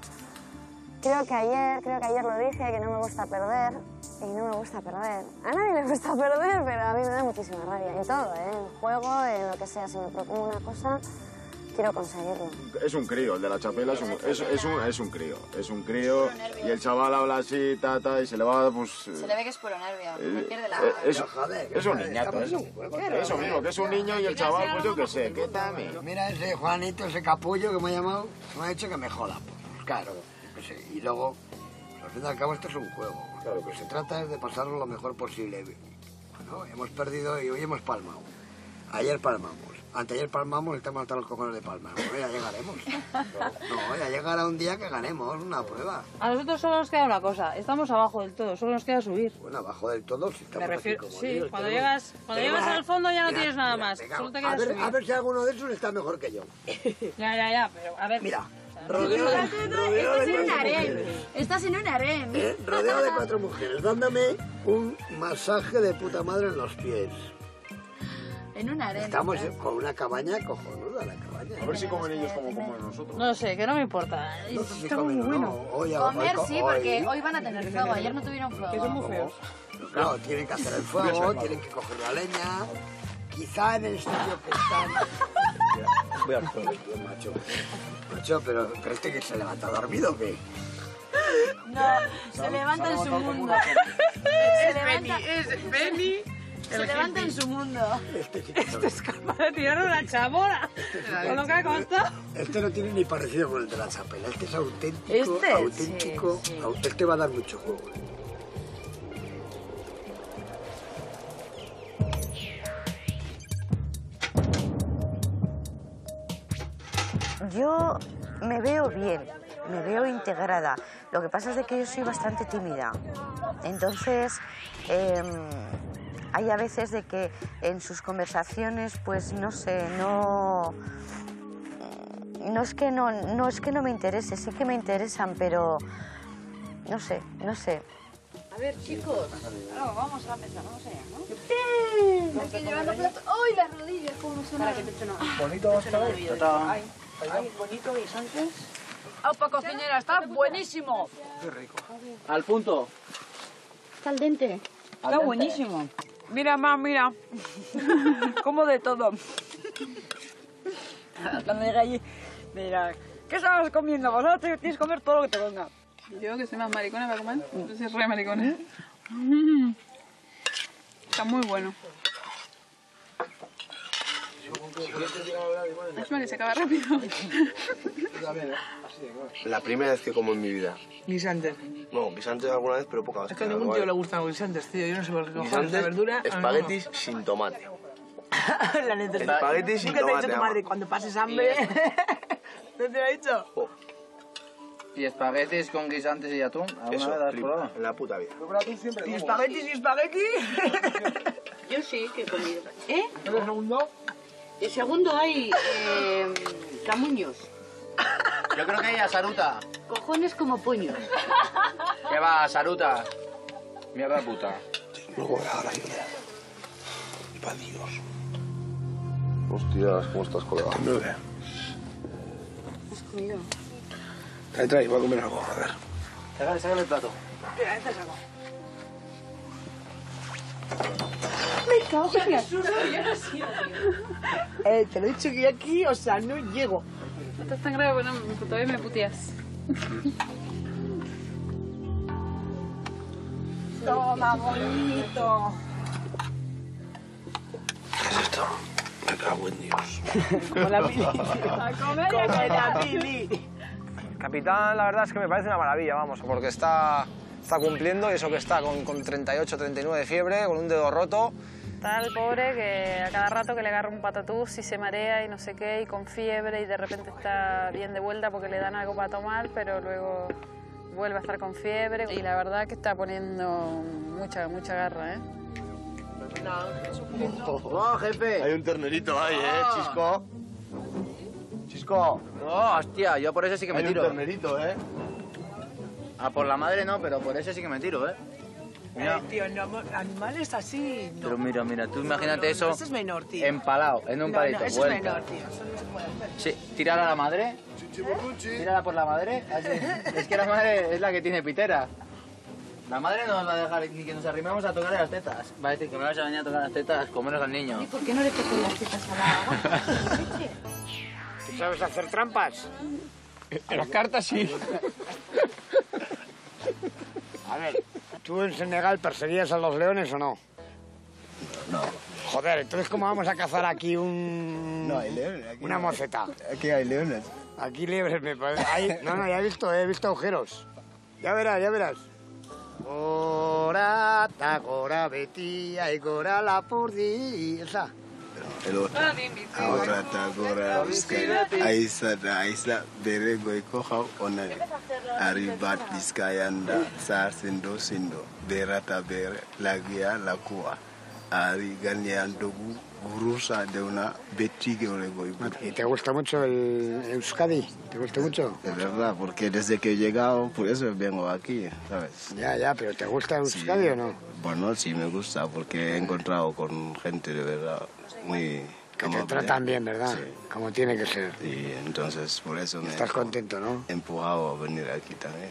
creo que ayer lo dije, que no me gusta perder, y no me gusta perder. A nadie le gusta perder, pero a mí me da muchísima rabia. En todo, ¿eh? En juego, en lo que sea. Si me propongo una cosa, quiero conseguirlo. Es un crío, el de la chapela es un crío. Es un crío y el chaval habla así, y se le va, pues... Se le ve que es puro nervio, me pierde la... Es un niñato, eso mismo, que es un niño y el chaval, pues yo qué sé, ¿qué tal? Mira ese Juanito, ese capullo que me ha llamado, me ha dicho que me joda. Pues claro, yo qué sé. Y luego, pues, al fin y al cabo, esto es un juego. Lo que se trata es de pasarlo lo mejor posible. Bueno, hemos perdido y hoy hemos palmado. Ayer palmamos. Anteayer palmamos y estamos hasta los cojones de palmar. Bueno, ya llegaremos. No, ya llegará un día que ganemos una prueba. A nosotros solo nos queda una cosa, estamos abajo del todo, solo nos queda subir. Bueno, abajo del todo, si estamos Me refiero, aquí como sí, Dios, cuando tenemos- llegas al fondo ya no Mira, tienes nada mira, más, venga, solo te queda subir. a ver si alguno de esos está mejor que yo. Ya, pero a ver. Mira, Estás en un harem, mujeres. estás en un harem. Rodeado de 4 mujeres, dándome un masaje de puta madre en los pies. En un harem. Estamos con una cabaña cojonuda, la cabaña. A ver si comen ellos como comemos nosotros. No sé, que no me importa. No sé si Está muy comen o bueno. no. Hoy- Comer hoy- sí, porque hoy van a tener fuego, ayer no tuvieron fuego. Que son muy feos. Claro, tienen que hacer el fuego, tienen que coger la leña. Quizá en el sitio que están... Voy al fuego. Macho, pero este que se levanta dormido, ¿o qué? No, se levanta en su mundo. Es Benny. Se levanta en su mundo. Este es capaz de tirar una chamora. Con lo que ha costado. Este no tiene ni parecido con el de la chapela. Este es auténtico, Este, auténtico. sí. Este va a dar mucho juego. Yo me veo bien, me veo integrada. Lo que pasa es de que yo soy bastante tímida. Entonces, hay a veces de que en sus conversaciones, pues no sé, no es que no me interese, sí que me interesan, pero no sé. A ver, chicos. No, vamos a la mesa, vamos allá, ¿no? Hay que llevar los platos. ¡Ay, las rodillas! ¿Cómo son? Para que te echen Bonito, Ay, bonito, guisantes. ¡Aupa, cocinera! ¡Está buenísimo! Qué rico. Al punto. Está al dente. Está buenísimo. Mira, mamá, mira. Como de todo. Cuando llegue allí, me dirá, ¿qué estabas comiendo? Vosotros tienes que comer todo lo que te ponga. Yo, que soy más maricona para comer, yo soy re maricona. Está muy bueno. Es que se acaba rápido. La primera vez que como en mi vida. Guisantes. No, guisantes alguna vez, pero poca vez. Es que a ningún tío le gustan los guisantes, tío. Yo no sé por qué cojones la verdura. Espaguetis sin tomate. La neta. Espaguetis sin ¿Qué te ha dicho tomate, tu madre? Cuando pases hambre. ¿No te lo ha dicho? ¿Y espaguetis con guisantes y atún? ¿Alguna Eso, vez has flipa, probado? en la puta vida. ¿Y espaguetis y espagueti? Yo sí que he comido. ¿Eh? ¿El segundo? El segundo hay camuños. Yo creo que hay a Saruta. Cojones como puños. ¿Qué va, Saruta? Mierda puta. Luego ahora ayuda. Y para Dios. Hostias, ¿cómo estás colgado? 9. ¿Has comido? Trae, voy a comer algo, a ver. Sácale el plato. Mira, este saco. Me cago en la... Te lo he dicho que yo aquí, o sea, no llego. No estás tan grave, bueno, todavía me puteas. Toma, bonito. ¿Qué es esto? Me cago en Dios. Como la Pili. A comer como la Pili. Capitán, la verdad es que me parece una maravilla, vamos, porque está cumpliendo y eso que está con 38, 39 de fiebre, con un dedo roto Está el pobre que a cada rato que le agarra un patatús y se marea y no sé qué, y con fiebre, y de repente está bien de vuelta porque le dan algo para tomar, pero luego vuelve a estar con fiebre. Y la verdad que está poniendo mucha garra, ¿eh? ¡Oh, jefe! Hay un ternerito ahí, Chisco. Chisco. No, hostia, yo por eso sí que me tiro. Hay un ternerito, A por la madre no, pero por eso sí que me tiro, Mira. Tío, no, animales así, no. Pero mira, tú imagínate eso Eso es menor, tío. empalado en un palito. No, eso vuelta. es menor, tío. Eso no se puede hacer. Sí, tírala a la madre. Tírala por la madre. Así. Es que la madre es la que tiene pitera. La madre no nos va a dejar ni que nos arrimemos a tocarle las tetas. Va a decir que me vas a venir a tocar las tetas, comernos al niño. ¿Y por qué no le tocan las tetas a la ¿Tú sabes hacer trampas? En las cartas sí. A ver, ¿tú en Senegal perseguías a los leones o no? No. Joder, entonces ¿cómo vamos a cazar aquí No hay leones. Aquí una no. moceta? Aquí hay leones. Aquí liebres me parece. No, ya he visto agujeros. Ya verás. Gora, ta, gora, betía y gora la purdi. Esa. El otro. Ahora agora Aisa berego ikoha onari. Arribat Vizcayanda sar sindo berata bere lagia lakua. Ari ganyandogu gurusa de una betige orego. ¿Y te gusta mucho el Euskadi? ¿Te gusta mucho? Es verdad, porque desde que he llegado, por eso vengo aquí, ¿sabes? Ya, pero ¿te gusta Euskadi o no? Bueno, sí me gusta, porque he encontrado con gente de verdad muy... Que te tratan bien, ¿verdad? Sí. Como tiene que ser. Y entonces por eso me Estás contento, ¿no? he empujado a venir aquí también.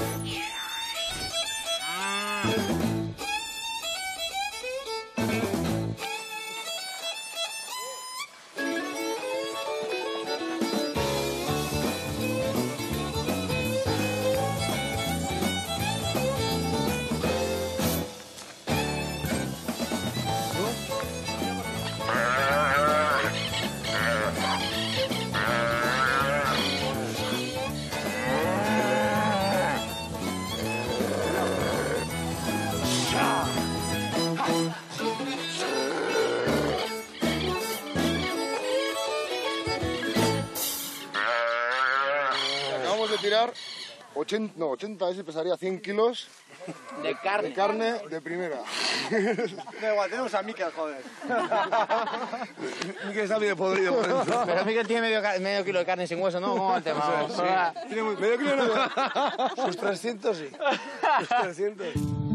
Acabamos de tirar 80, ese pesaría 100 kilos de carne. De carne de primera. Da igual, tenemos a Miquel, joder. Miquel está medio podrido por dentro. Pero Miquel tiene medio kilo de carne sin hueso, ¿no? ¿Cómo va el tema? Sí. Tiene medio kilo no. Sus 300 sí. Sus 300.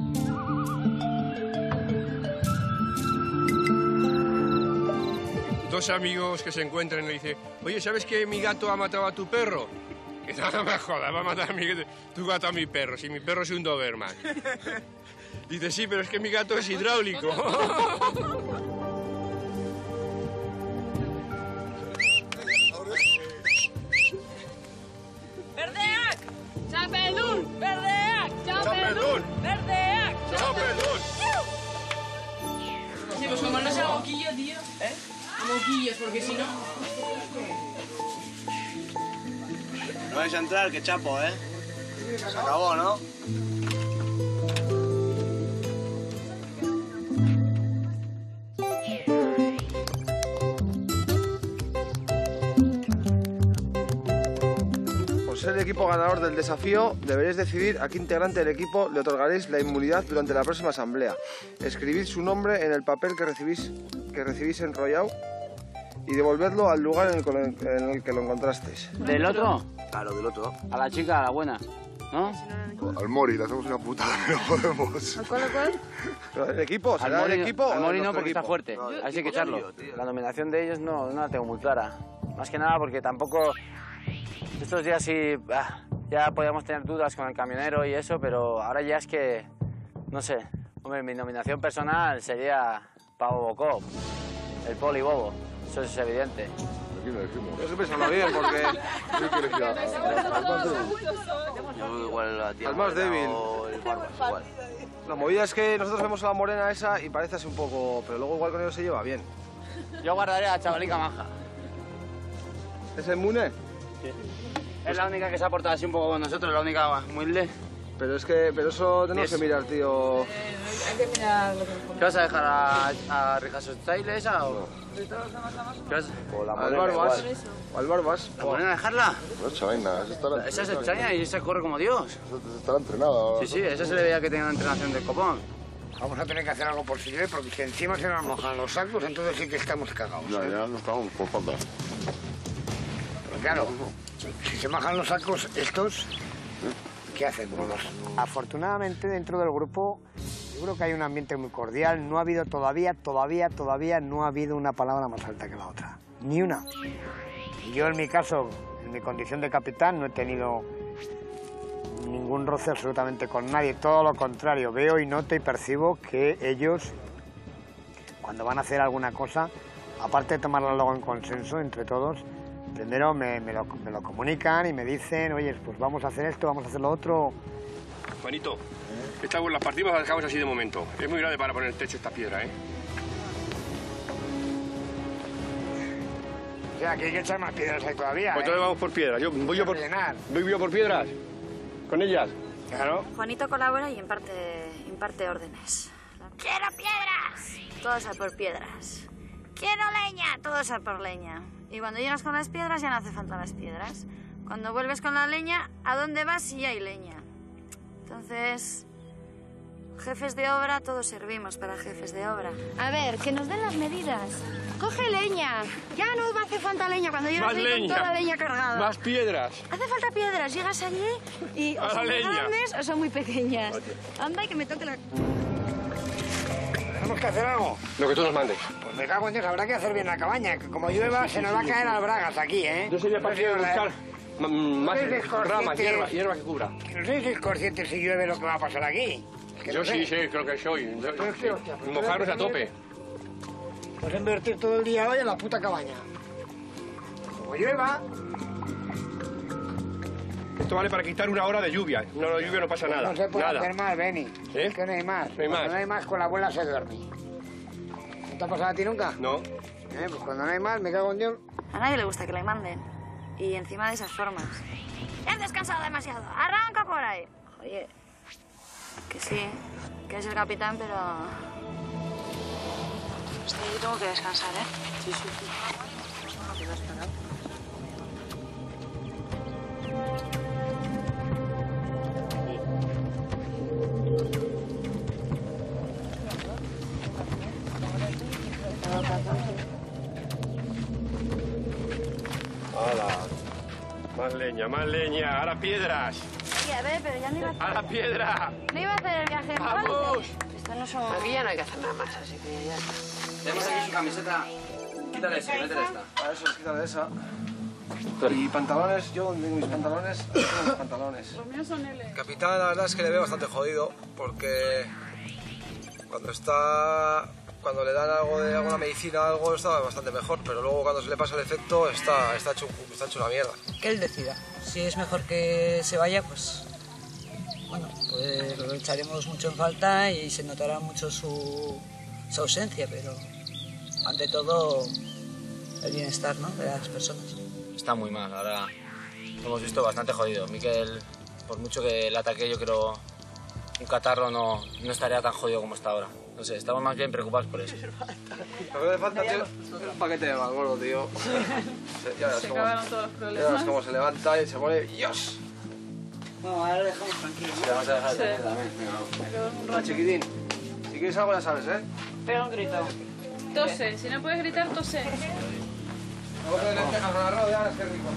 Dos amigos que se encuentran y le dicen, oye, ¿sabes que mi gato ha matado a tu perro? Que no me jodas, va a matar a tu gato a mi perro, si mi perro es un Doberman. Dice, sí, pero es que mi gato es hidráulico. ¡Verdeac! ¡Chapelún! ¡Verdeac! ¡Chapelún! ¡Verdeac! ¡Chapelún! Sí, pues como no sea boquillo, tío. Boquillos, porque si no... No vais a entrar, que chapo, ¿eh? Se acabó, ¿no? Por ser el equipo ganador del desafío, deberéis decidir a qué integrante del equipo le otorgaréis la inmunidad durante la próxima asamblea. Escribid su nombre en el papel que recibís enrollado y devolvedlo al lugar en el que lo encontrasteis. ¿Del otro? Claro, del otro. A la chica, a la buena, ¿no? Al Mori, le hacemos una putada, pero podemos. ¿A cuál? ¿Pero el equipo? Al ¿Será Mori, el equipo? al o Mori el no, otro porque equipo? está fuerte. Así hay que echarlo. La nominación de ellos no la tengo muy clara. Más que nada porque tampoco... Estos días sí... ya podíamos tener dudas con el camionero y eso, pero ahora ya es que... No sé. Hombre, mi nominación personal sería Pavo Bocó, el Poli Bobo. Eso es evidente. Aquí lo decimos. Eso pensarlo bien, porque... Yo igual a ti. Al más débil. El Barbas, igual. La movida es que nosotros vemos a la morena esa y parece así un poco... Pero luego igual con ellos se lleva bien. Yo guardaré a la chavalica maja. ¿Es inmune? Sí. Es la única que se ha portado así un poco con nosotros, la única humilde. Pero es que... Pero eso tenemos que mirar, tío. Hay que mirar lo que nos ¿Qué vas a dejar a Rijas Style esa o...? ¿Qué vas O la al Barbas. O al Barbas. ¿La morena dejarla? No es chavaina, Esa es extraña y esa corre como Dios. Estará entrenada. Sí, sí, esa se le veía que tenía una entrenación del copón. Vamos a tener que hacer algo por si llueve, porque si encima se nos mojan los sacos, entonces sí que estamos cagados. Ya no estamos por falta. Pero claro, si se mojan los sacos estos, ¿qué hacemos? Afortunadamente dentro del grupo, yo creo que hay un ambiente muy cordial. No ha habido todavía no ha habido una palabra más alta que la otra. Ni una. Yo en mi caso, en mi condición de capitán, no he tenido ningún roce absolutamente con nadie, todo lo contrario, veo y noto y percibo que ellos, cuando van a hacer alguna cosa, aparte de tomarlo luego en consenso entre todos, primero me lo comunican y me dicen, oye, pues vamos a hacer esto, vamos a hacer lo otro. Juanito, las partimos las dejamos así de momento. Es muy grande para poner el techo esta piedra, ¿eh? O sea, que hay que echar más piedras ahí todavía, Pues entonces vamos por piedras. Voy yo por piedras. ¿Con ellas? Claro. Juanito colabora y imparte órdenes. ¡Quiero piedras! Todos a por piedras. ¡Quiero leña! Todos a por leña. Y cuando llegas con las piedras ya no hace falta las piedras. Cuando vuelves con la leña, ¿a dónde vas si ya hay leña? Entonces, jefes de obra, todos servimos para jefes de obra. A ver, que nos den las medidas. Coge leña. Ya no va a hacer falta leña cuando llegas ahí con toda la leña cargada. Más piedras. Hace falta piedras. Llegas allí y o son muy grandes o son muy pequeñas. Anda y que me toque la... Tenemos que hacer algo. Lo que tú nos mandes. Pues me cago en Dios, habrá que hacer bien la cabaña. Que como llueva se nos va a caer al bragas aquí, ¿eh? Yo sería partidario de buscar más ramas, hierba que cubra. No sois conscientes si llueve lo que va a pasar aquí. Yo no sí, creo que soy. Mojarnos a tope. Pues invertir todo el día hoy en la puta cabaña. Como llueva... Esto vale para quitar una hora de lluvia. No, de lluvia no pasa nada. No se puede hacer más, Beni. ¿Eh? Es que no hay más. No hay más. Cuando no hay más, con la abuela se duerme. ¿No te ha pasado a ti nunca? No. Pues cuando no hay más, me cago en Dios. A nadie le gusta que le manden. Y encima de esas formas. He descansado demasiado. Arranca por ahí. Oye, que sí, que es el capitán, pero... Yo tengo que descansar, ¿eh? Sí, sí, sí. ¿Qué has parado? ¡Hala! Más leña, ahora piedras. Oye, a ver, pero ya no iba a hacer... ¡A la piedra! No iba a hacer el viaje en ¡Vamos! Esto no son... Aquí ya no hay que hacer nada más, así que ya está. Tenemos aquí su camiseta. Quítale esa, métele esta. Para eso, quítale esa. Y pantalones, yo mis pantalones, los pantalones. Los míos son L. Capitán, la verdad es que le veo bastante jodido, porque cuando le dan algo de alguna medicina algo está bastante mejor, pero luego cuando se le pasa el efecto está hecho una mierda. Que él decida. Si es mejor que se vaya, pues bueno, pues lo echaremos mucho en falta y se notará mucho su ausencia, pero ante todo el bienestar, ¿no?, de las personas. Está muy mal, ahora lo hemos visto bastante jodido. Miquel, por mucho que le ataque, yo creo un catarro no estaría tan jodido como está ahora. No sé, estamos más bien preocupados por eso. Lo que le falta, tío, es un paquete de Malboro, tío. Se acabaron todos los problemas. Ya ves cómo se levanta y se pone... ¡Dios! Bueno, ahora lo dejamos tranquilo. Sí, vamos a dejar Sí. también. Venga, chiquitín, si quieres algo ya sabes, ¿eh? Pega un grito. Tose, si no puedes gritar, tose. Vamos a ver lentejas con arroz, ya, es que rico.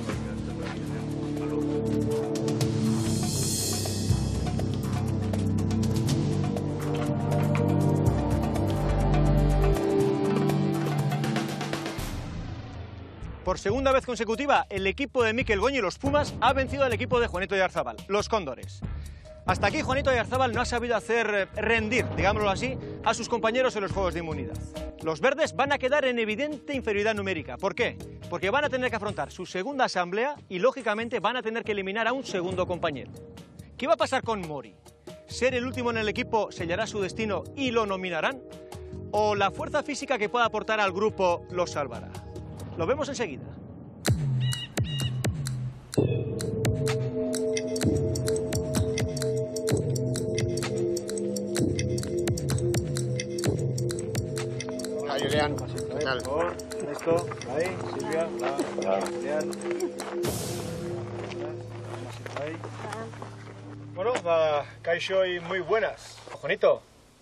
Por segunda vez consecutiva, el equipo de Mikel Goñi y los Pumas ha vencido al equipo de Juanito Oyarzábal, los Cóndores. Hasta aquí Juanito Oyarzábal no ha sabido hacer rendir, digámoslo así, a sus compañeros en los Juegos de Inmunidad. Los verdes van a quedar en evidente inferioridad numérica. ¿Por qué? Porque van a tener que afrontar su segunda asamblea y, lógicamente, van a tener que eliminar a un segundo compañero. ¿Qué va a pasar con Mori? ¿Ser el último en el equipo sellará su destino y lo nominarán? ¿O la fuerza física que pueda aportar al grupo lo salvará? Lo vemos enseguida. sal. Por favor, esto, ahí, Silvia, Julián. Ahí. Bueno, Kaixo y muy buenas. Juanito,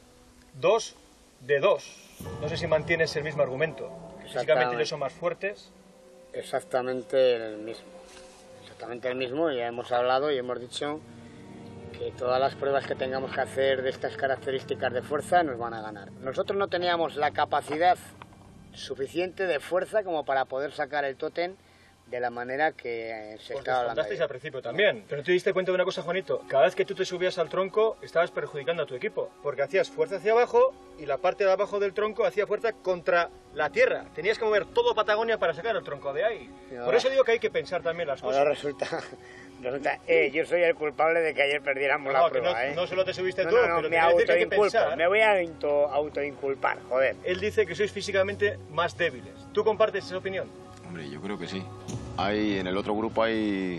2 de 2. No sé si mantienes el mismo argumento. Físicamente ellos son más fuertes. Exactamente el mismo. Exactamente el mismo. Ya hemos hablado y hemos dicho que todas las pruebas que tengamos que hacer de estas características de fuerza nos van a ganar. Nosotros no teníamos la capacidad suficiente de fuerza como para poder sacar el tótem de la manera que se estaba hablando. Os al principio también. Pero no te diste cuenta de una cosa, Juanito. Cada vez que tú te subías al tronco, estabas perjudicando a tu equipo. Porque hacías fuerza hacia abajo y la parte de abajo del tronco hacía fuerza contra la tierra. Tenías que mover todo Patagonia para sacar el tronco de ahí. Por eso digo que hay que pensar también las cosas. Ahora resulta, yo soy el culpable de que ayer perdiéramos la prueba. No solo te subiste tú, pero me autoinculpo. Me voy a autoinculpar, joder. Él dice que sois físicamente más débiles. ¿Tú compartes esa opinión? Hombre, yo creo que sí. En el otro grupo hay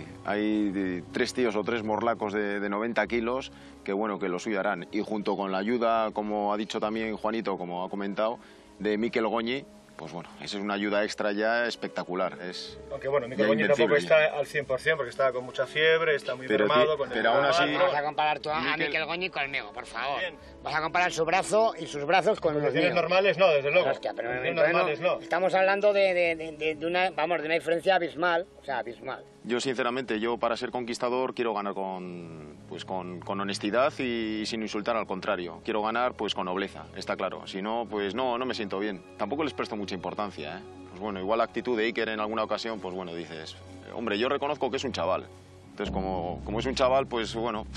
3 tíos o 3 morlacos de 90 kilos que, bueno, que lo suyo harán. Y junto con la ayuda, como ha dicho también Juanito, como ha comentado, de Mikel Goñi, pues bueno, esa es una ayuda extra ya espectacular. Aunque bueno, Mikel Goñi tampoco está al 100% porque está con mucha fiebre, está muy mermado. Pero aún así... Vas a comparar tú a Mikel Goñi conmigo, por favor. Vas a comparar su brazo y sus brazos con los míos. normales no, desde luego. Hostia, pero normales no. Estamos hablando de una diferencia abismal, o sea, abismal. Yo, sinceramente, para ser conquistador quiero ganar con honestidad y sin insultar, al contrario. Quiero ganar pues con nobleza, está claro. Si no, pues no me siento bien. Tampoco les presto mucha importancia, ¿eh? Pues bueno, igual la actitud de Iker en alguna ocasión, pues bueno, dices, hombre, yo reconozco que es un chaval. Entonces, como es un chaval, pues bueno,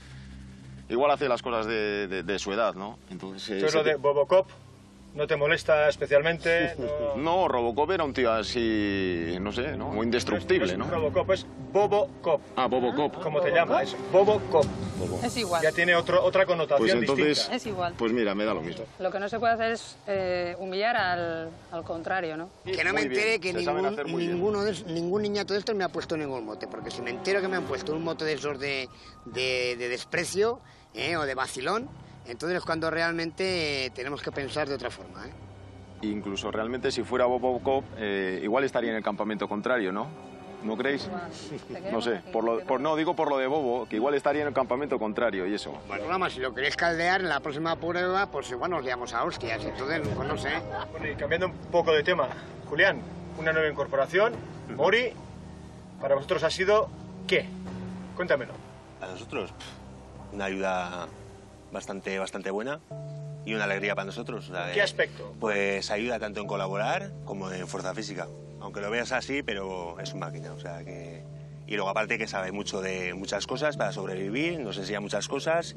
igual hace las cosas de su edad, ¿no? Entonces, lo de Bobocop no te molesta especialmente? No, Robocop era un tío así, no sé, ¿no? Muy indestructible, ¿no? Robocop es Bobocop. Ah, Bobocop. ¿Cómo te llama? Es Bobocop. Es igual. Ya tiene otra connotación pues entonces, distinta. Es igual. Pues mira, me da lo mismo. Lo que no se puede hacer es humillar al contrario, ¿no? Que no me entere que ningún niñato de estos me ha puesto ningún mote, porque si me entero que me han puesto un mote de esos de desprecio o de vacilón, entonces es cuando realmente tenemos que pensar de otra forma, ¿eh? Incluso realmente si fuera Bobocop, igual estaría en el campamento contrario, ¿no? ¿No creéis? No sé, digo por lo de Bobo, que igual estaría en el campamento contrario y eso. Bueno, vamos, si lo queréis caldear en la próxima prueba, pues igual nos liamos a hostias, entonces, pues no sé. Bueno, y cambiando un poco de tema, Julián, una nueva incorporación, Mori, para vosotros ha sido, ¿qué? Cuéntamelo. A nosotros, una ayuda bastante buena y una alegría para nosotros. O sea, ¿qué aspecto? Pues ayuda tanto en colaborar como en fuerza física. Aunque lo veas así, pero es una máquina, o sea que... Y luego aparte que sabe mucho de muchas cosas para sobrevivir, nos enseña muchas cosas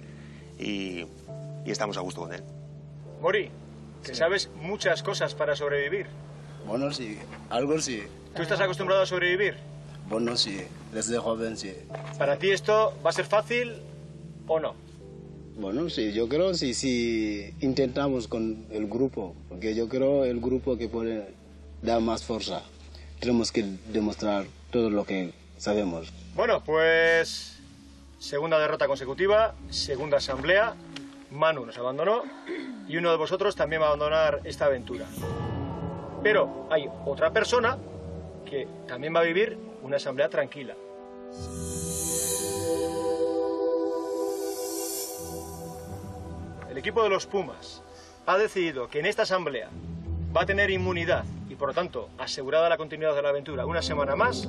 y estamos a gusto con él. Mori, que sabes muchas cosas para sobrevivir. Bueno, sí, algo sí. ¿Tú estás acostumbrado a sobrevivir? Bueno, sí, desde joven sí. ¿Para ti esto va a ser fácil o no? Bueno, sí, yo creo si intentamos con el grupo, porque yo creo el grupo que puede dar más fuerza. Tenemos que demostrar todo lo que sabemos. Bueno, pues segunda derrota consecutiva, segunda asamblea, Manu nos abandonó y uno de vosotros también va a abandonar esta aventura. Pero hay otra persona que también va a vivir una asamblea tranquila. El equipo de los Pumas ha decidido que en esta asamblea va a tener inmunidad y por lo tanto asegurada la continuidad de la aventura una semana más.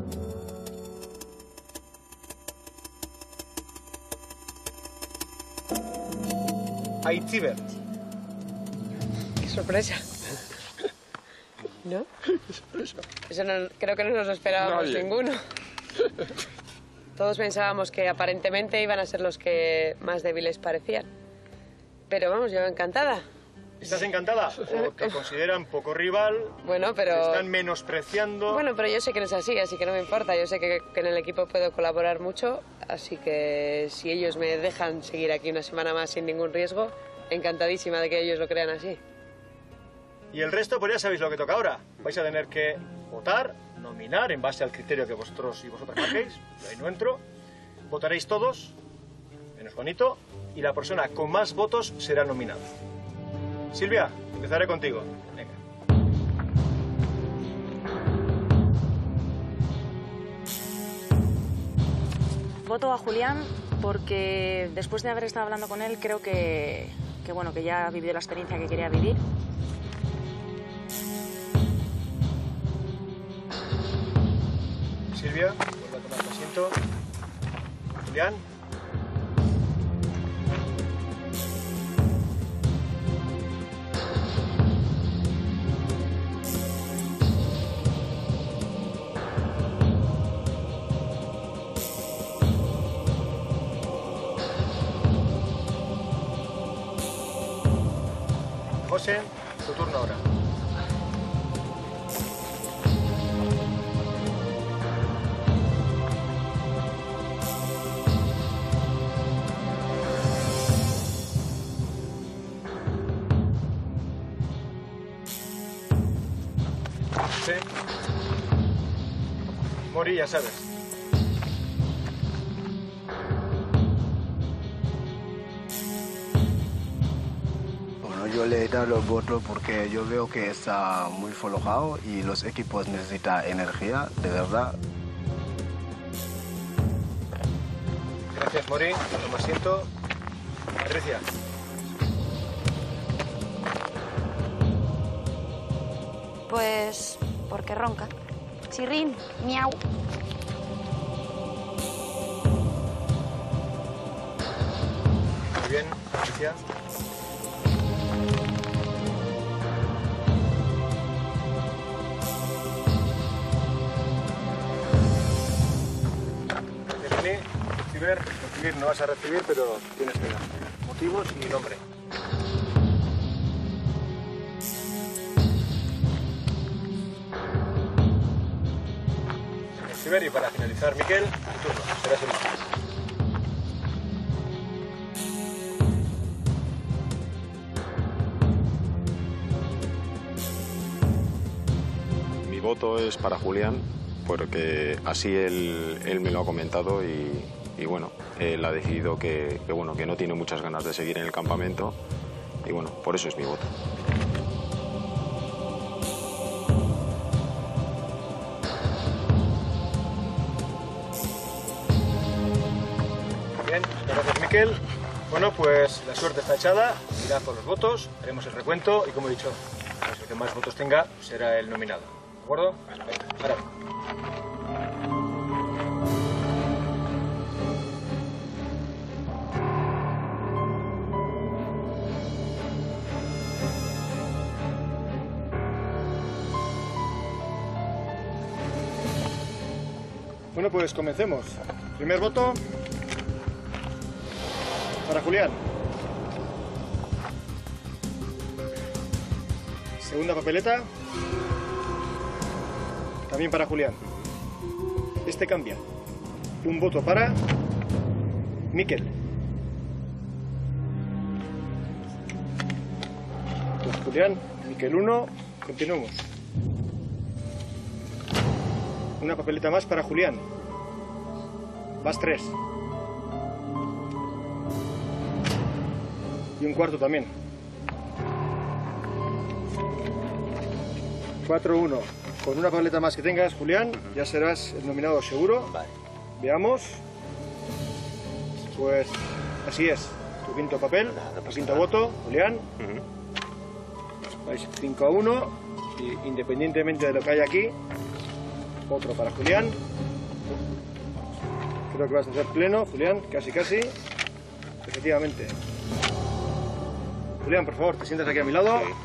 A Itziber. Qué sorpresa. ¿No? Eso no, creo que no nos lo esperábamos ninguno. Todos pensábamos que aparentemente iban a ser los que más débiles parecían. Pero vamos, yo encantada. ¿Estás encantada? ¿O te consideran poco rival? Bueno, pero... ¿Te están menospreciando? Bueno, pero yo sé que no es así que no me importa. Yo sé que en el equipo puedo colaborar mucho, así que si ellos me dejan seguir aquí una semana más sin ningún riesgo, encantadísima de que ellos lo crean así. Y el resto, pues ya sabéis lo que toca ahora. Vais a tener que votar, nominar, en base al criterio que vosotros y vosotras marquéis. Yo ahí no entro. Votaréis todos, menos Juanito, y la persona con más votos será nominada. Silvia, empezaré contigo. Venga. voto a Julián porque después de haber estado hablando con él creo que bueno, que ya ha vivido la experiencia que quería vivir. Silvia, vuelve a tomar tu asiento. Julián. José, tu turno ahora. Sí. Mori, ya sabes. Bueno, yo le he dado el voto porque yo veo que está muy flojado y los equipos necesitan energía, de verdad. Gracias, Mori. Toma asiento. Patricia. Pues porque ronca. Chirrín, miau. Muy bien, Patricia. Recibir no vas a recibir, pero tienes que dar motivos y nombre. Recibir y para finalizar, Miquel, tu turno, serás el último. Mi voto es para Julián, porque así él me lo ha comentado y bueno, él ha decidido que no tiene muchas ganas de seguir en el campamento y bueno, por eso es mi voto. Bien, gracias, Miquel. Bueno, pues la suerte está echada, irá por los votos, haremos el recuento y como he dicho, pues el que más votos tenga será el nominado. ¿De acuerdo? Ahora. Bueno, pues comencemos. Primer voto para Julián. Segunda papeleta. También para Julián. Este cambia. Un voto para Miquel. Pues Julián, Miquel 1, continuamos. Una papeleta más para Julián. Vas 3. Y un cuarto también. 4-1. Con una papeleta más que tengas, Julián, ya serás el nominado seguro. Vale. Veamos. Pues así es. Tu quinto papel, tu quinto voto, Julián. Vais 5-1. Y independientemente de lo que hay aquí, otro para Julián. Creo que vas a ser pleno, Julián, casi. Efectivamente. Julián, por favor, te sientas aquí a mi lado. Sí.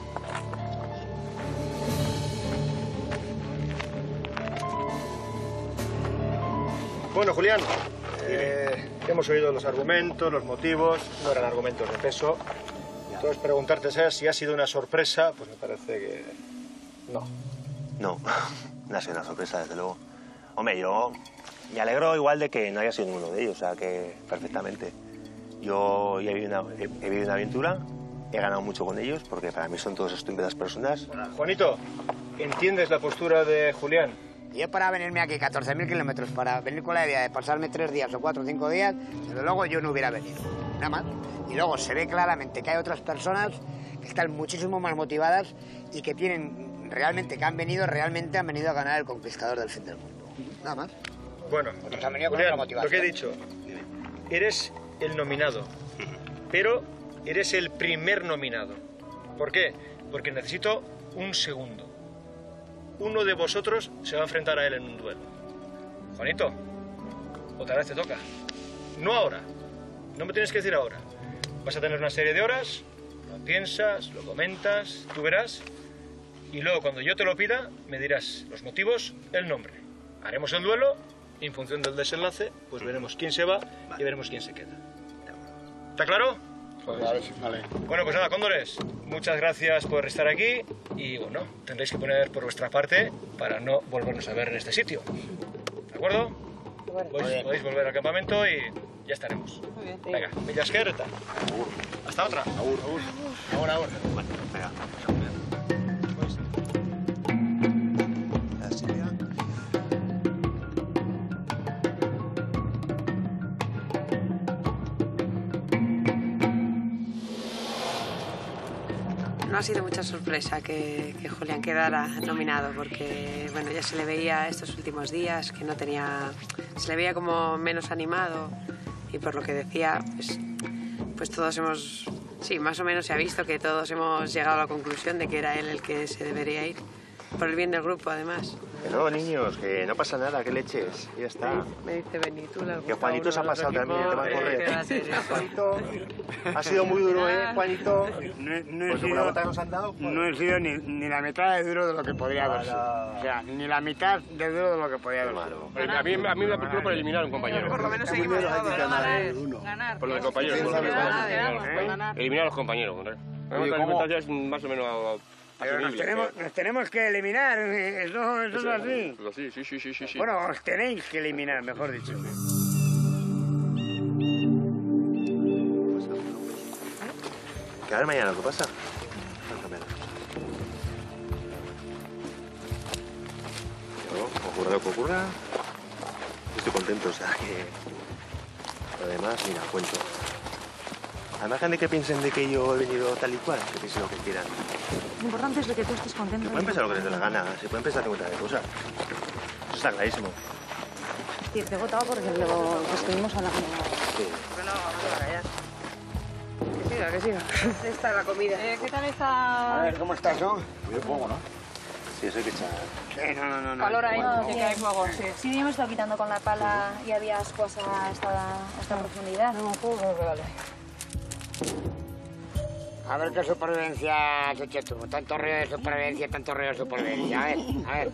Bueno, Julián, hemos oído los argumentos, los motivos, no eran argumentos de peso. Entonces, preguntarte si ha sido una sorpresa, pues me parece que no. No, no ha sido una sorpresa, desde luego. Hombre, yo me alegro igual de que no haya sido ninguno de ellos, o sea, que perfectamente. Yo he vivido una aventura, he ganado mucho con ellos, porque para mí son todos estupendas personas. Juanito, ¿entiendes la postura de Julián? Yo para venirme aquí 14.000 kilómetros, para venir con la idea de pasarme 3 días o 4 o 5 días, desde luego yo no hubiera venido, nada más. Y luego se ve claramente que hay otras personas que están muchísimo más motivadas y que tienen realmente, que han venido a ganar el Conquistador del Fin del Mundo, nada más. Bueno, Julián, lo que he dicho, eres el nominado, pero eres el primer nominado. ¿Por qué? Porque necesito un segundo. Uno de vosotros se va a enfrentar a él en un duelo. Juanito, otra vez te toca. No ahora, no me tienes que decir ahora. Vas a tener una serie de horas, lo piensas, lo comentas, tú verás, y luego cuando yo te lo pida, me dirás los motivos, el nombre. Haremos el duelo, y en función del desenlace, pues veremos quién se va y veremos quién se queda. ¿Está claro? Vale. Bueno, pues nada, cóndores, muchas gracias por estar aquí y bueno, tendréis que poner por vuestra parte para no volvernos a ver en este sitio. ¿De acuerdo? Podéis volver al campamento y ya estaremos. Muy bien. Venga, Millasquerta. Hasta otra. Ahora. Bueno, venga. No ha sido mucha sorpresa que Julián quedara nominado porque bueno, ya se le veía estos últimos días que no tenía, se le veía como menos animado y por lo que decía, pues todos hemos, sí, más o menos se ha visto que todos hemos llegado a la conclusión de que era él el que se debería ir, por el bien del grupo además. Que no, niños, que no pasa nada, que leches, ya está. Me dice Benito, que Juanito se ha pasado también el tema de correr. Juanito, ha sido muy duro, Juanito? No he sido ni la mitad de duro de lo que podría haber sido. O sea, ni la mitad de duro de lo que podría haber sido. A mí me preocupa por eliminar a un compañero. Por lo menos seguimos todos. Ganar. Por los compañeros. Eliminar a los compañeros. La es más o menos... Pero nos tenemos que eliminar, eso es así. Sí. Bueno, os tenéis que eliminar, mejor dicho. Que a ver mañana lo que pasa. Ocurra lo que ocurra, estoy contento, o sea que... Además, mira, cuento. Además, gente que piensen de que yo he venido tal y cual, que piensen lo que quieran. Lo importante es de que tú estés contento. Se pueden pensar lo que les dé la gana, se pueden pensar 50 de cosas. Eso está clarísimo. Sí, te he votado porque lo estuvimos hablando. Sí. Bueno, vamos a callar. Que siga. Esta es la comida. ¿Qué tal está? A ver, ¿cómo estás, no? Muy poco, ¿no? Sí, eso hay que echar. Sí, no. Calor ahí, No, que hay fuego. Sí, hemos estado quitando con la pala y había ascuas a esta profundidad. No, vale. A ver qué supervivencia has hecho tú. Tanto río de supervivencia. A ver.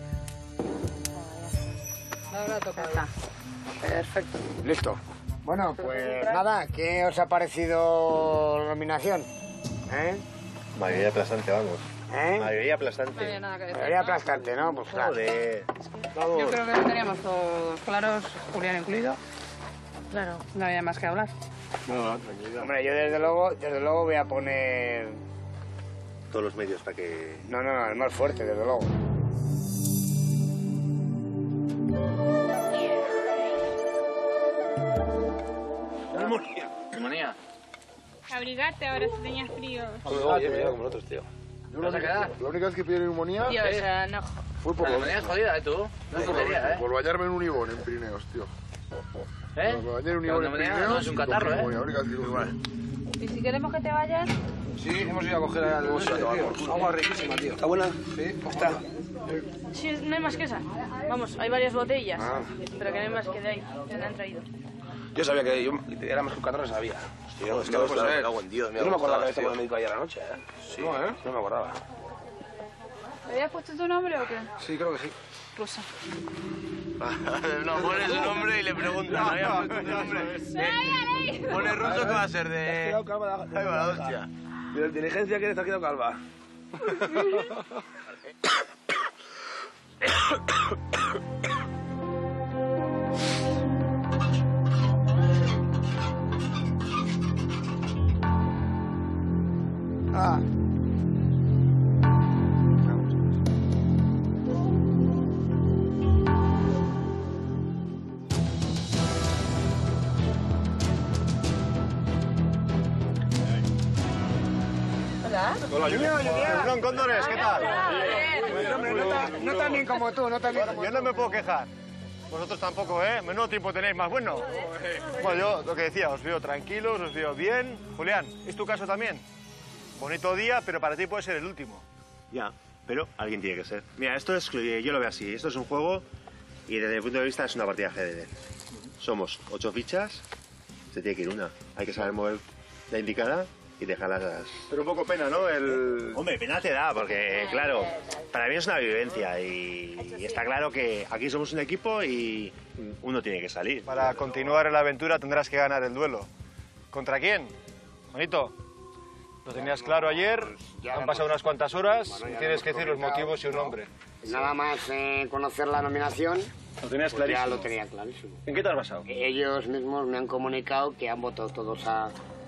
Ahora toca. Perfecto. Listo. Bueno, pues nada, ¿qué os ha parecido la nominación? Mayoría aplastante, vamos. Mayoría aplastante. No había nada que decir. Mayoría aplastante, ¿no? Pues claro. Joder. Yo creo que lo teníamos todos claros, Julián incluido. Claro. No había más que hablar. No, tranquila. Hombre, yo desde luego voy a poner... Todos los medios para que... No, el más fuerte, desde luego. Neumonía. Abrigarte ahora si tenías frío. Mira como nosotros, tío. ¿Vas a quedar? La única vez que pillé neumonía Tío, o sea, no. fue por La neumonía es jodida, tú. No es tontería, por bañarme en un ibón en Pirineos, tío. ¿Eh? Me bañé en un La ibón en neumonía Pirineos no es un y con catarro, neumonía. La única vez que tuve igual. Y si queremos que te vayas, Sí, hemos ido a coger agua riquísima, tío. ¿Está buena? Sí, está. sí, no hay más que esa. Vamos, hay varias botellas, pero que no hay más que de ahí, que me han traído. Yo sabía que era más que un catarro, sabía. Hostia, es que no puede ser. Yo no me acordaba que estaba en el médico ayer anoche, Sí, no me acordaba. ¿Le habías puesto tu nombre o qué? Sí, creo que sí. Rosa. No, pone su nombre y le pregunta. No había puesto tu nombre. Pone ruso, ¿qué va a ser? Te has quedado calva. Ahí va la hostia. De la inteligencia que eres, te has quedado calva. Hola, Julián. Cóndores, ¿qué tal? No tan bien como tú, Yo no me puedo quejar. Vosotros tampoco, ¿eh? Menudo tiempo tenéis más bueno. Bueno, yo lo que decía, os veo tranquilos, os veo bien. Julián, ¿es tu caso también? Bonito día, pero para ti puede ser el último. Ya, pero alguien tiene que ser. Mira, esto es, yo lo veo así, esto es un juego y desde mi punto de vista es una partida de ajedrez. Somos 8 fichas, se tiene que ir una. Hay que saber mover la indicada y dejarlas... Pero un poco pena, ¿no? Hombre, pena te da, porque, claro, para mí es una vivencia y está claro que aquí somos un equipo y uno tiene que salir. Para continuar en la aventura tendrás que ganar el duelo. ¿Contra quién? Bonito. Lo tenías claro ayer, han pasado unas cuantas horas y tienes que decir los motivos y un nombre. Nada más conocer la nominación, lo tenías pues clarísimo. ya lo tenía clarísimo. ¿En qué te has basado? Ellos mismos me han comunicado que han votado todos a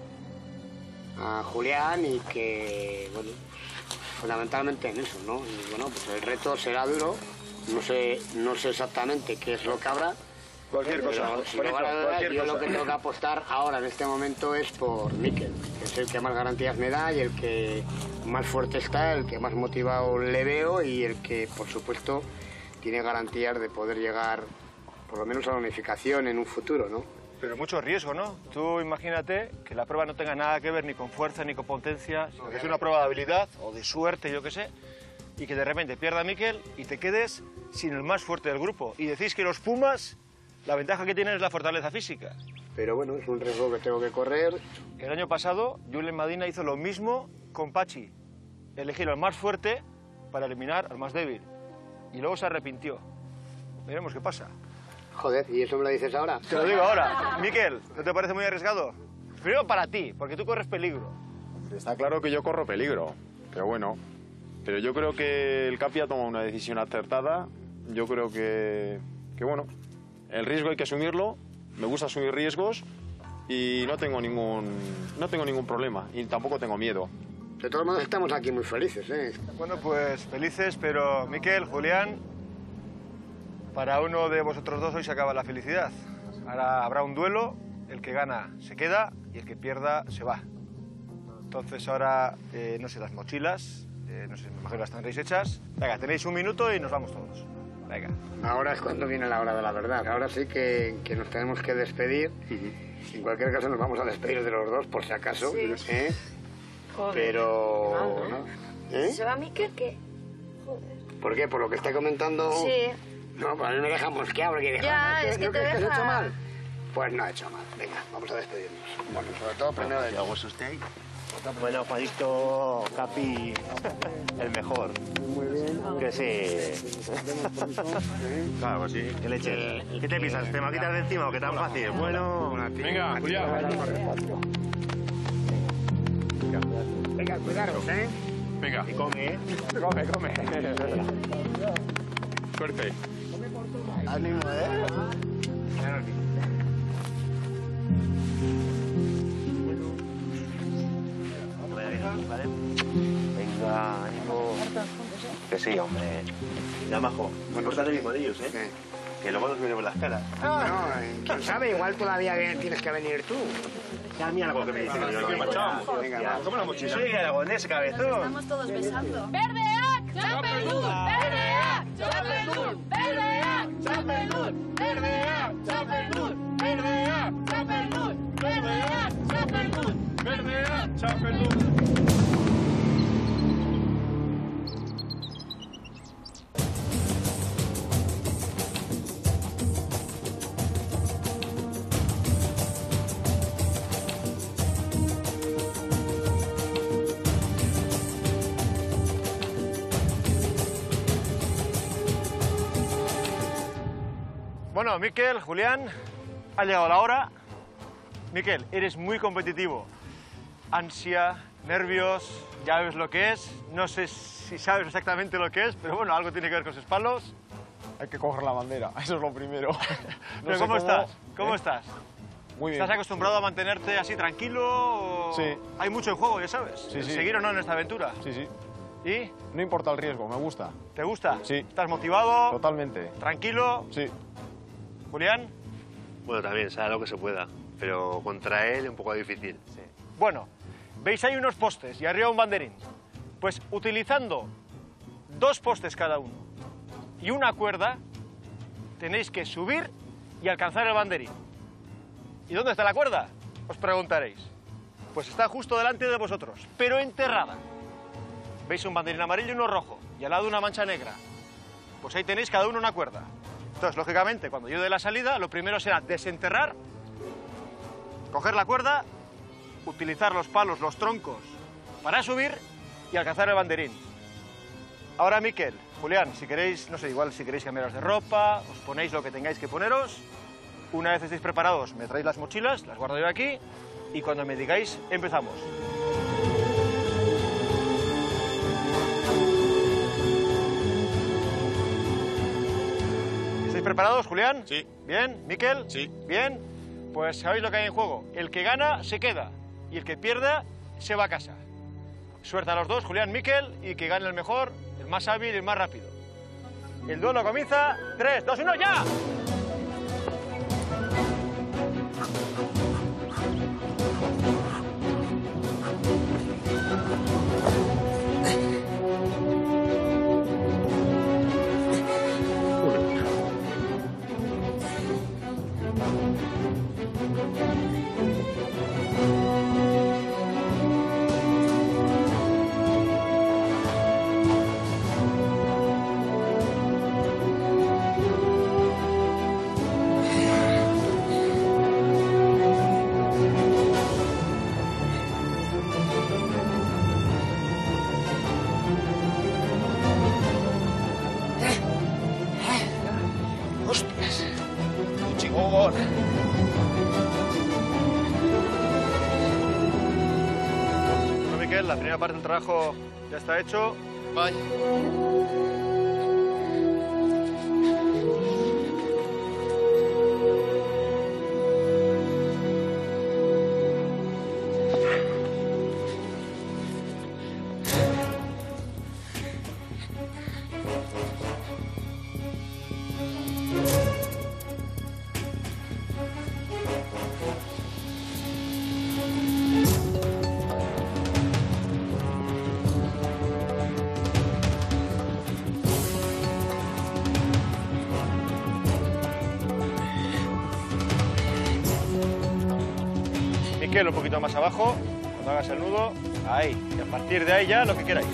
Julián y que, bueno, fundamentalmente en eso, ¿no? Y bueno, pues el reto será duro, no sé exactamente qué es lo que habrá. Cualquier cosa. Sin lugar a dudas, yo lo que tengo que apostar ahora en este momento es por Mikel, que es el que más garantías me da y el que más fuerte está, el que más motivado le veo y el que, por supuesto, tiene garantías de poder llegar por lo menos a la unificación en un futuro, ¿no? Pero mucho riesgo, ¿no? Tú imagínate que la prueba no tenga nada que ver ni con fuerza ni con potencia, sino que es una prueba de habilidad o de suerte, yo qué sé, y que de repente pierda Mikel y te quedes sin el más fuerte del grupo. Y decís que los Pumas, la ventaja que tienen es la fortaleza física. Pero bueno, es un riesgo que tengo que correr. El año pasado, Julen Medina hizo lo mismo con Pachi. Elegir al más fuerte para eliminar al más débil. Y luego se arrepintió. Veremos qué pasa. Joder, ¿y eso me lo dices ahora? Te lo digo ahora. Mikel, ¿no te parece muy arriesgado? Primero para ti, porque tú corres peligro. Está claro que yo corro peligro, pero bueno. Pero yo creo que el Capi ha tomado una decisión acertada. Yo creo que bueno, el riesgo hay que asumirlo. Me gusta asumir riesgos y no tengo ningún problema y tampoco tengo miedo. De todos modos estamos aquí muy felices, ¿eh? Bueno, pues felices, pero Mikel, Julián, para uno de vosotros dos hoy se acaba la felicidad. Ahora habrá un duelo, el que gana se queda y el que pierda se va. Entonces ahora, no sé, las mochilas, no sé, me imagino las tendréis hechas. Venga, tenéis un minuto y nos vamos todos. Venga. Ahora es cuando viene la hora de la verdad. Ahora sí que nos tenemos que despedir. En cualquier caso nos vamos a despedir de los dos, por si acaso. Sí. ¿Eh? Joder. Pero... ¿no? ¿Eh? ¿Se va Mikel qué? Joder. ¿Por qué? ¿Por lo que está comentando? Sí. No, pues a mí me deja mosqueado porque Ya, es que ¿no te crees que deja... has hecho mal? Pues no he hecho mal. Venga, vamos a despedirnos. Bueno, sobre todo primero de ¿Hago usted? Bueno, Juanito, Capi, el mejor. Muy bien. Que sí. Claro, pues sí. ¿Qué leche? ¿Qué te pisas? ¿Te me quitas de encima o qué tan fácil? Bueno... Venga, Julián. Venga, cuidaros, ¿eh? Venga. Y come, ¿eh? Come. Suerte. Ánimo, ¿eh? ¿Vale? Venga, ánimo. Que sí, hombre. Ya, majo. Bueno, está bien con ellos, ¿eh? Que luego nos veremos las caras. No, quién sabe, igual todavía tienes que venir tú. Ya, mira algo que me dice que yo no vengo. Venga, toma la mochila. Soy aragonés, cabezón. Estamos todos besando. ¡Verdeac! ¡Chapelud! ¡Verdeac! ¡Chapelud! ¡Verdeac! ¡Chapelud! ¡Verdeac! ¡Chapelud! ¡Verdeac! ¡Chapelud! ¡Verdeac! ¡Chapelud! ¡Verdeac! ¡Chapelud! Bueno, Mikel, Julián, ha llegado la hora. Mikel, eres muy competitivo. Ansia, nervios, ya ves lo que es. No sé si sabes exactamente lo que es, pero bueno, algo tiene que ver con esos palos. Hay que coger la bandera, eso es lo primero. Pero ¿cómo estás? ¿Cómo estás? Muy bien. ¿Estás acostumbrado a mantenerte así tranquilo? Sí. Hay mucho en juego, ya sabes. Sí, sí. ¿Seguir o no en esta aventura? Sí, sí. ¿Y? No importa el riesgo, me gusta. ¿Te gusta? Sí. ¿Estás motivado? Totalmente. ¿Tranquilo? Sí. ¿Julián? Bueno, también, será lo que se pueda. Pero contra él es un poco difícil. Sí. Bueno, veis ahí unos postes y arriba un banderín. Pues utilizando 2 postes cada uno y una cuerda, tenéis que subir y alcanzar el banderín. ¿Y dónde está la cuerda? Os preguntaréis. Pues está justo delante de vosotros, pero enterrada. ¿Veis un banderín amarillo y uno rojo? Y al lado una mancha negra. Pues ahí tenéis cada uno una cuerda. Entonces, lógicamente, cuando yo dé la salida, lo primero será desenterrar, coger la cuerda, utilizar los palos, los troncos, para subir y alcanzar el banderín. Ahora, Miquel, Julián, si queréis, no sé, igual si queréis cambiaros de ropa, os ponéis lo que tengáis que poneros. Una vez estéis preparados, me traéis las mochilas, las guardo yo aquí, y cuando me digáis, empezamos. ¿Estáis preparados, Julián? Sí. ¿Bien? ¿Miquel? Sí. ¿Bien? Pues sabéis lo que hay en juego. El que gana, se queda, y el que pierda, se va a casa. Suerte a los dos, Julián, Miquel, y que gane el mejor, el más hábil y el más rápido. El duelo comienza. 3, 2, 1, ¡ya! ¡Hostias! ¡Un chingón! Bueno, Miquel, la primera parte del trabajo ya está hecho. Vaya. Miquel, un poquito más abajo, cuando hagas el nudo, ahí, y a partir de ahí ya lo que queráis.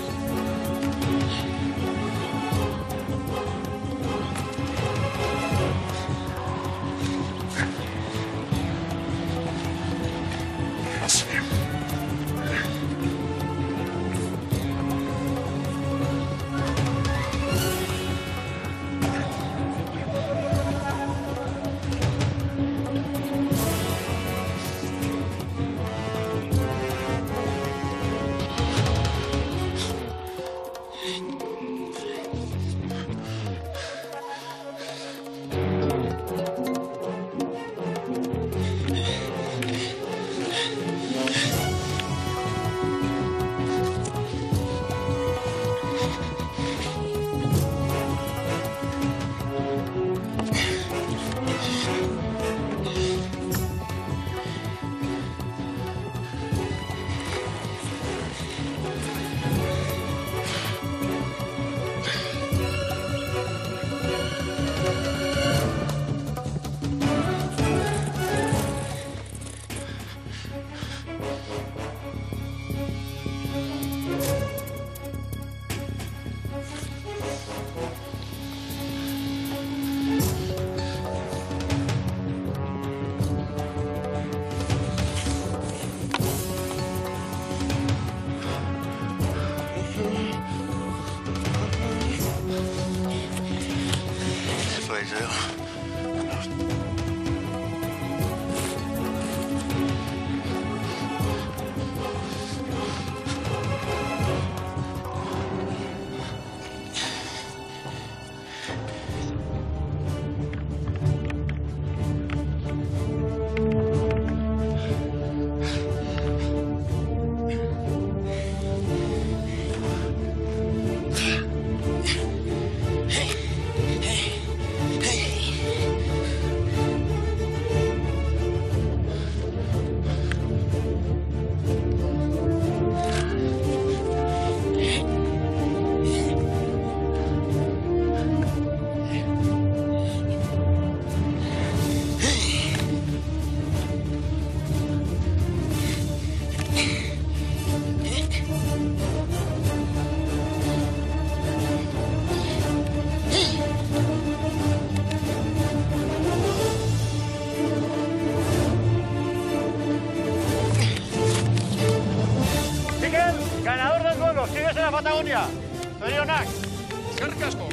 Patagonia! ¡Zorionak! ¡Eskerrik asko!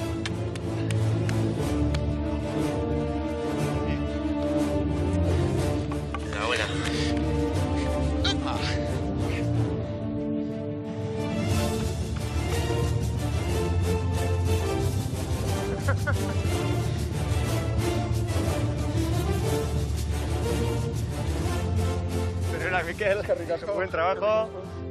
Enhorabuena. Zorionak, Mikel. Buen trabajo.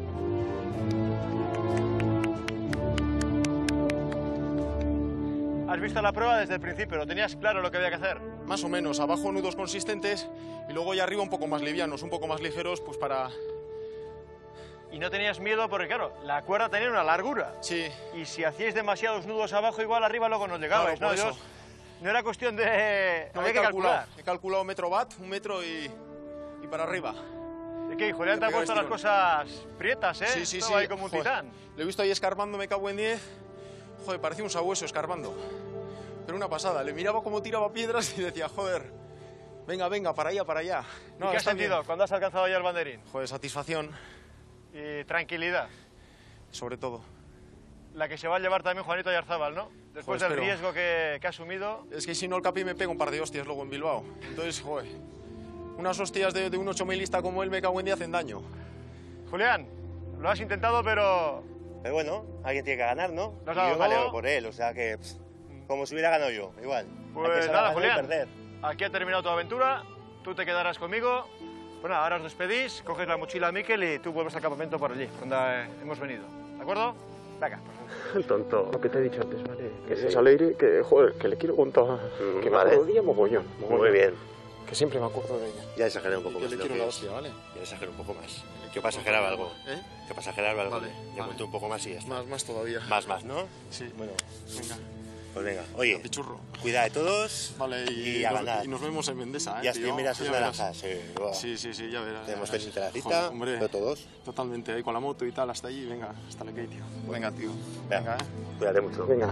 Has visto la prueba desde el principio, ¿lo tenías claro lo que había que hacer? Más o menos, abajo nudos consistentes y luego ya arriba un poco más livianos, un poco más ligeros, pues para... Y no tenías miedo porque, claro, la cuerda tenía una largura. Sí. Y si hacíais demasiados nudos abajo, igual arriba luego no llegabais, Claro, ¿no? por eso. No era cuestión de... No, había que calcular. He calculado metro bat, 1 metro y para arriba. ¿De qué? Julián te ha puesto las cosas prietas, ¿eh? Sí, sí, Todo sí. ahí como un titán. Lo he visto ahí escarbando, me cago en 10. Joder, parecía un sabueso escarbando. Pero una pasada. Le miraba cómo tiraba piedras y decía, joder, venga, venga, para allá, para allá. ¿Y qué has sentido cuando has alcanzado ya el banderín? Joder, satisfacción. Y tranquilidad. Sobre todo. La que se va a llevar también Juanito Oyarzábal, ¿no? Después Joder, del espero. riesgo que ha asumido. Es que si no el Capi me pega un par de hostias luego en Bilbao. Entonces, joder, unas hostias de un 8000ista como él me cago en 10 hacen daño. Julián, lo has intentado, pero... Pero bueno, alguien tiene que ganar, ¿no? ¿Lo has Y dado yo me alegro todo? por él, o sea que... como si hubiera ganado yo, igual. Hay que Pues saber nada, ganar y Julián, perder. aquí ha terminado tu aventura, tú te quedarás conmigo. Bueno, ahora os despedís, coges la mochila a Mikel y tú vuelves al campamento por allí, donde hemos venido. ¿De acuerdo? Venga. Tonto, lo que te he dicho antes, ¿vale? Que seas alegre, que, joder, que le quiero contar. Que me vale. acuerdo de ella mogollón. Muy bien. Que siempre me acuerdo de ella. Ya exageré un poco Yo más. le de lo quiero que la es. hostia, ¿vale? Ya exageré un poco más. Que para exagerar algo. ¿Eh? Que para exagerar algo. Vale, Ya monté un poco más y ya está. Más todavía. Más, ¿no? Sí. Bueno, Venga. pues venga. Oye, Pichurro. cuida de todos. Vale, y a ganar. y nos vemos en Mendesa, ¿eh? Y así tío? mira sus Ya verás. naranjas. Sí, ya verás. Tenemos ya verás. pendiente la cita, Joder, hombre, pero todos. Totalmente, ahí con la moto y tal, hasta allí, venga, hasta el tío. Venga, tío. Venga, ¿eh? cuídate mucho. Venga.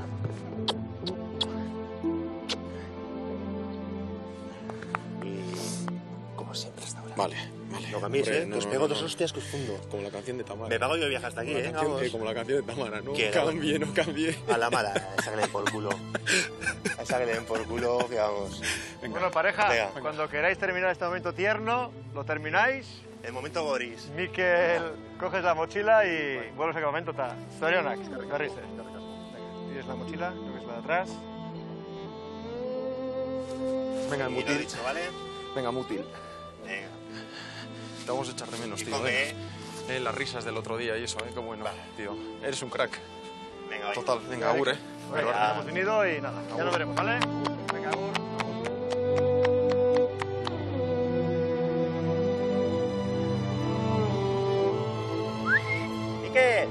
Como siempre hasta ahora. Vale. No cambiéis, Hombre, ¿eh? no, Que os no, pego no, dos no. hostias que os fundo. Como la canción de Tamara. Me pago yo el viaje hasta aquí, Como la ¿eh? canción- Vamos. como la canción de Tamara, no Que cambie, no cambie. A la mala, esa que le den por culo. Esa que le den por culo, que vamos. Bueno, pareja, Venga. cuando queráis terminar este momento tierno, lo termináis. El momento Boris. Mikel, coges la mochila y vuelves al campamento. Zorionak, corriste. Tienes la mochila, creo que es la de atrás. Venga, Y lo he Mutil. dicho, ¿vale? Venga, Mutil. Venga. Te vamos a echar de menos, Y tío. come, Las risas del otro día y eso, qué bueno, tío. Eres un crack. Venga, Total, venga, agur, Venga, nos hemos venido y nada, ya nos veremos, ¿vale? Venga, agur. Mikel.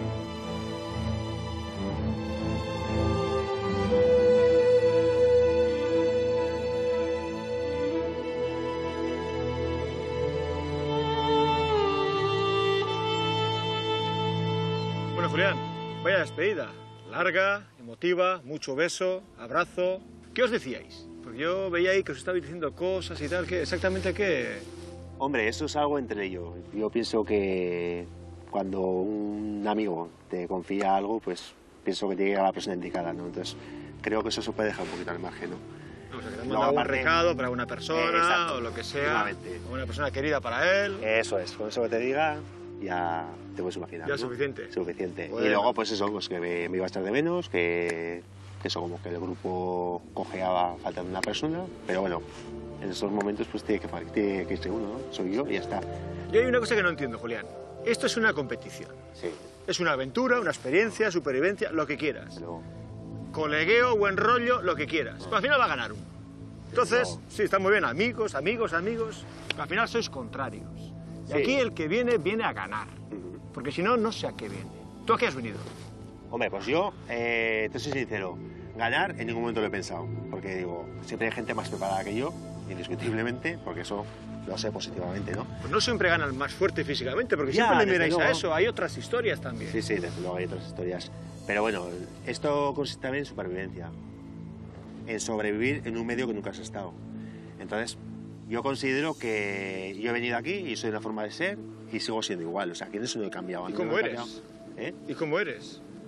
Bueno, Julián, vaya despedida. Larga, emotiva, mucho beso, abrazo. ¿Qué os decíais? Porque yo veía ahí que os estabais diciendo cosas y tal, ¿exactamente qué? Hombre, eso es algo entre ellos. Yo pienso que cuando un amigo te confía algo, pues pienso que te llega a la persona indicada, ¿no? Entonces, creo que eso se puede dejar un poquito al margen, ¿no? O sea, que te han Luego, mandado un aparte- recado para una persona Exacto, o lo que sea, efectivamente. o una persona querida para él. Eso es, con eso que te diga, ya te puedes imaginar. Ya es ¿no? suficiente. Suficiente. Bueno. Y luego, pues eso, pues que me iba a estar de menos, que eso, como que el grupo cojeaba faltando una persona, pero bueno, en esos momentos pues tiene que irse uno, ¿no? Soy yo y ya está. Yo hay una cosa que no entiendo, Julián. Esto es una competición. Sí. Es una aventura, una experiencia, supervivencia, lo que quieras. Colegueo, buen rollo, lo que quieras. Pero al final va a ganar uno. Entonces, sí, está muy bien, amigos, pero al final sois contrarios. Y Sí. aquí el que viene, viene a ganar. Porque si no, no sé a qué viene. ¿Tú a qué has venido? Hombre, pues yo, te soy sincero, ganar en ningún momento lo he pensado, porque digo, siempre hay gente más preparada que yo, indiscutiblemente, porque eso lo sé positivamente, ¿no? Pues no siempre gana el más fuerte físicamente, porque Ya, siempre le desde miráis a luego. eso. Hay otras historias también. Sí, desde luego hay otras historias. Pero bueno, esto consiste también en supervivencia, en sobrevivir en un medio que nunca has estado. Entonces, yo considero que yo he venido aquí y soy una forma de ser y sigo siendo igual. O sea, que en eso no he cambiado. ¿Y No cómo he eres? cambiado. ¿Eh? ¿Y cómo eres?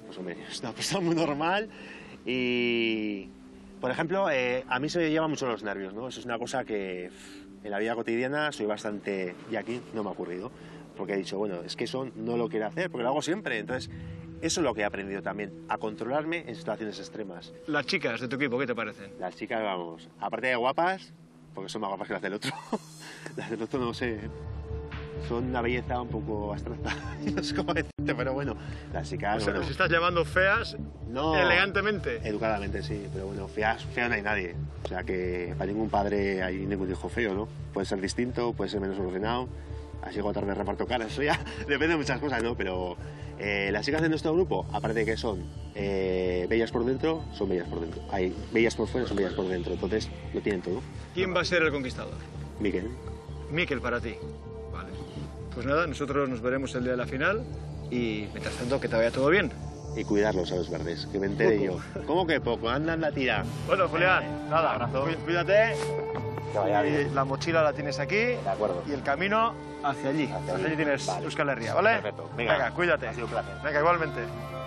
Pues hombre, es una persona muy normal y, por ejemplo, a mí se me llevan mucho los nervios, ¿no? Eso es una cosa que en la vida cotidiana soy bastante... Y aquí no me ha ocurrido, porque he dicho, bueno, es que eso no lo quiero hacer, porque lo hago siempre. Entonces, eso es lo que he aprendido también, a controlarme en situaciones extremas. Las chicas de tu equipo, ¿qué te parecen? Las chicas, vamos, aparte de guapas, porque son más guapas que las del otro, las del otro no sé... Son una belleza un poco abstracta, no sé cómo decirte, pero bueno, las chicas... O sea, bueno, ¿nos estás llamando feas elegantemente? Educadamente, sí, pero bueno, feo no hay nadie. O sea que para ningún padre hay ningún hijo feo, ¿no? Puede ser distinto, puede ser menos ordenado, así llego tarde reparto caras, eso ya depende de muchas cosas, ¿no? Pero las chicas de nuestro grupo, aparte de que son bellas por dentro, son bellas por dentro. Hay bellas por fuera, son bellas por dentro, entonces lo tienen todo. ¿Quién va a ser el conquistador? Miquel. Miquel para ti. Vale. Pues nada, nosotros nos veremos el día de la final y mientras tanto que te vaya todo bien. Y cuidarlos a los verdes, que me entere yo. ¿Cómo que poco? Anda en la tira. Bueno, Julián, nada, abrazo. Cuídate. Que vaya bien. La mochila la tienes aquí. De acuerdo. Y el camino hacia allí. Hacia allí tienes Euskal Herria, ¿vale? Perfecto. Venga, cuídate. Ha sido un placer. Venga, igualmente.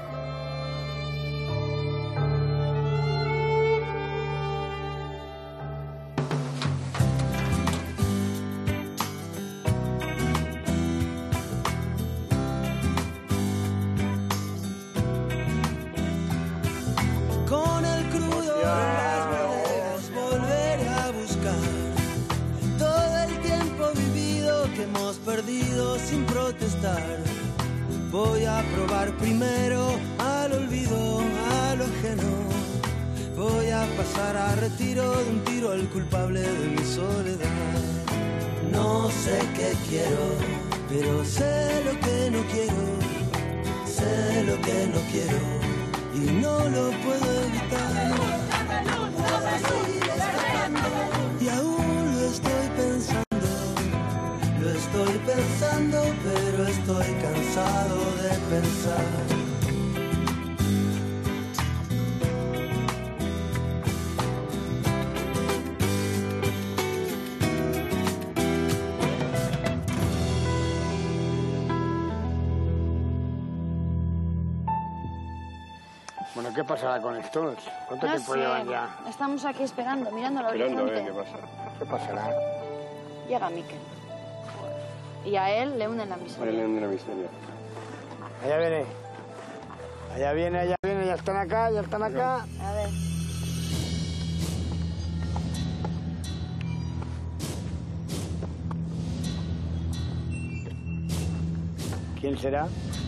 Con el crudo de las bodegas volveré a buscar todo el tiempo vivido que hemos perdido sin protestar. Voy a probar primero al olvido, a lo ajeno. Voy a pasar a retiro de un tiro al culpable de mi soledad. No sé qué quiero, pero sé lo que no quiero. Sé lo que no quiero y no lo puedo evitar. Y aún lo estoy pensando, pero estoy cansado de pensar. Bueno, ¿qué pasará con estos? ¿Cuánto No tiempo sé, llevan ya? estamos aquí esperando, mirando al horizonte. ¿Qué pasa? ¿Qué pasará? Llega Miquel. Y a él le unen la miseria. Le unen la miseria. Allá viene. Allá viene, ya están acá, ya están acá. A ver. ¿Quién será?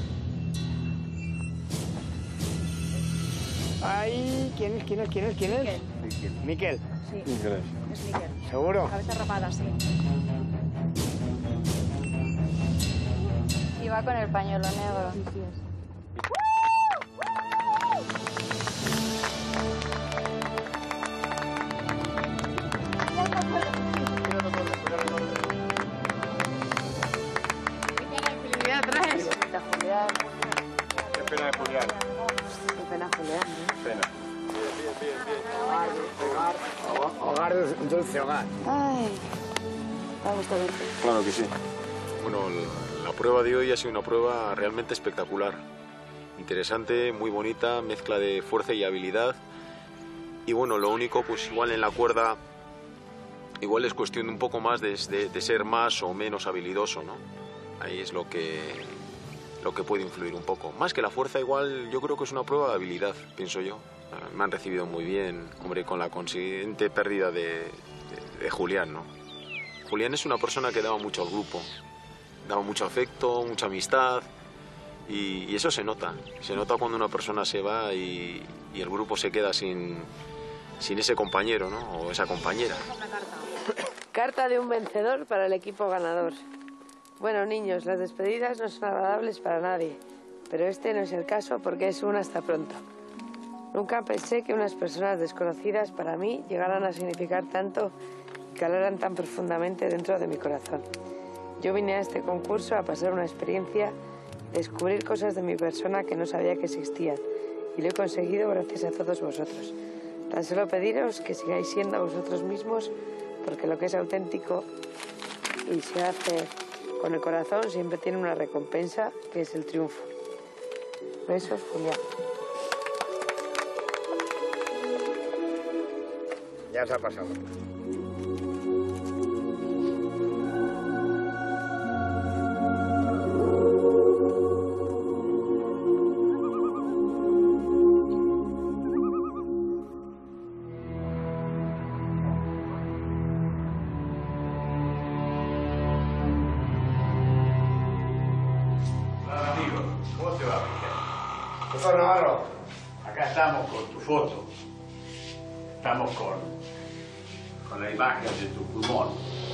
Ay, ¿quién es? Miquel. Sí. Miquel. Es Miquel. ¿Seguro? Cabeza rapada, sí. Y va con el pañuelo negro. Sí, Qué pena de Julián. Qué pena, Julián. Pena. Hogar, dulce hogar. Ay, te ha gustado verte. Claro que sí. Bueno, la prueba de hoy ha sido una prueba realmente espectacular. Interesante, muy bonita, mezcla de fuerza y habilidad. Y bueno, lo único, pues igual en la cuerda, igual es cuestión de un poco más de ser más o menos habilidoso, ¿no? Ahí es lo que puede influir un poco. Más que la fuerza, igual yo creo que es una prueba de habilidad, pienso yo. Me han recibido muy bien, hombre, con la consiguiente pérdida de Julián, ¿no? Julián es una persona que daba mucho al grupo, daba mucho afecto, mucha amistad, y eso se nota cuando una persona se va y el grupo se queda sin ese compañero, ¿no? O esa compañera. Carta de un vencedor para el equipo ganador. Bueno, niños, las despedidas no son agradables para nadie, pero este no es el caso porque es un hasta pronto. Nunca pensé que unas personas desconocidas para mí llegaran a significar tanto y calaran tan profundamente dentro de mi corazón. Yo vine a este concurso a pasar una experiencia, descubrir cosas de mi persona que no sabía que existían, y lo he conseguido gracias a todos vosotros. Tan solo pediros que sigáis siendo vosotros mismos, porque lo que es auténtico y se hace con el corazón siempre tiene una recompensa, que es el triunfo. Besos, Julián. Ya se ha pasado. Doctor Navarro, acá estamos con tu foto. Estamos con la imagen de tu pulmón.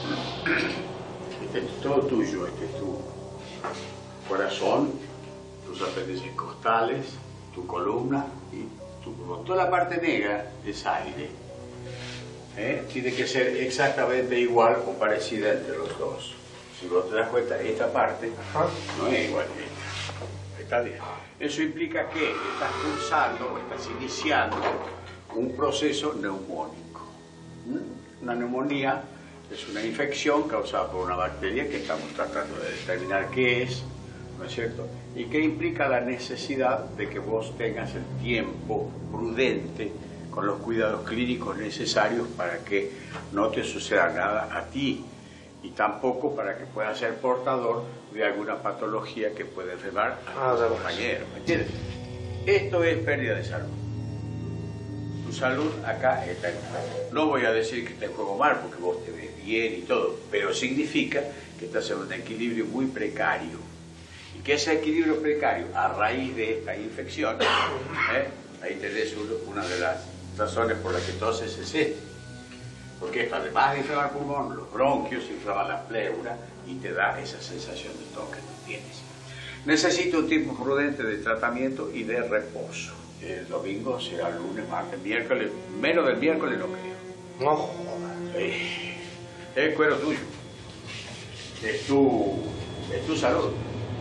Este es todo tuyo, este es tu corazón, tus apéndices costales, tu columna y tu pulmón. Toda la parte negra es aire. Tiene que ser exactamente igual o parecida entre los dos. Si vos te das cuenta, esta parte no es igual que esta. Está bien. Eso implica que estás pulsando o estás iniciando un proceso neumónico. Una neumonía es una infección causada por una bacteria que estamos tratando de determinar qué es, ¿no es cierto? Y que implica la necesidad de que vos tengas el tiempo prudente con los cuidados clínicos necesarios para que no te suceda nada a ti y tampoco para que puedas ser portador de alguna patología que puede enfermar a tus compañeros, ¿me entiendes? Esto es pérdida de salud. Tu salud acá está en juego. No voy a decir que está en juego mal porque vos te ves bien y todo, pero significa que estás en un equilibrio muy precario. Y que ese equilibrio precario, a raíz de esta infección, ahí tenés una de las razones por las que toses es este. Porque esto, además de inflamar el pulmón, los bronquios inflaman la pleura y te da esa sensación de tos que tú tienes. Necesito un tiempo prudente de tratamiento y de reposo. El domingo será lunes, martes, miércoles. Menos del miércoles no creo. No jodas. Es el cuero tuyo. Es tu salud.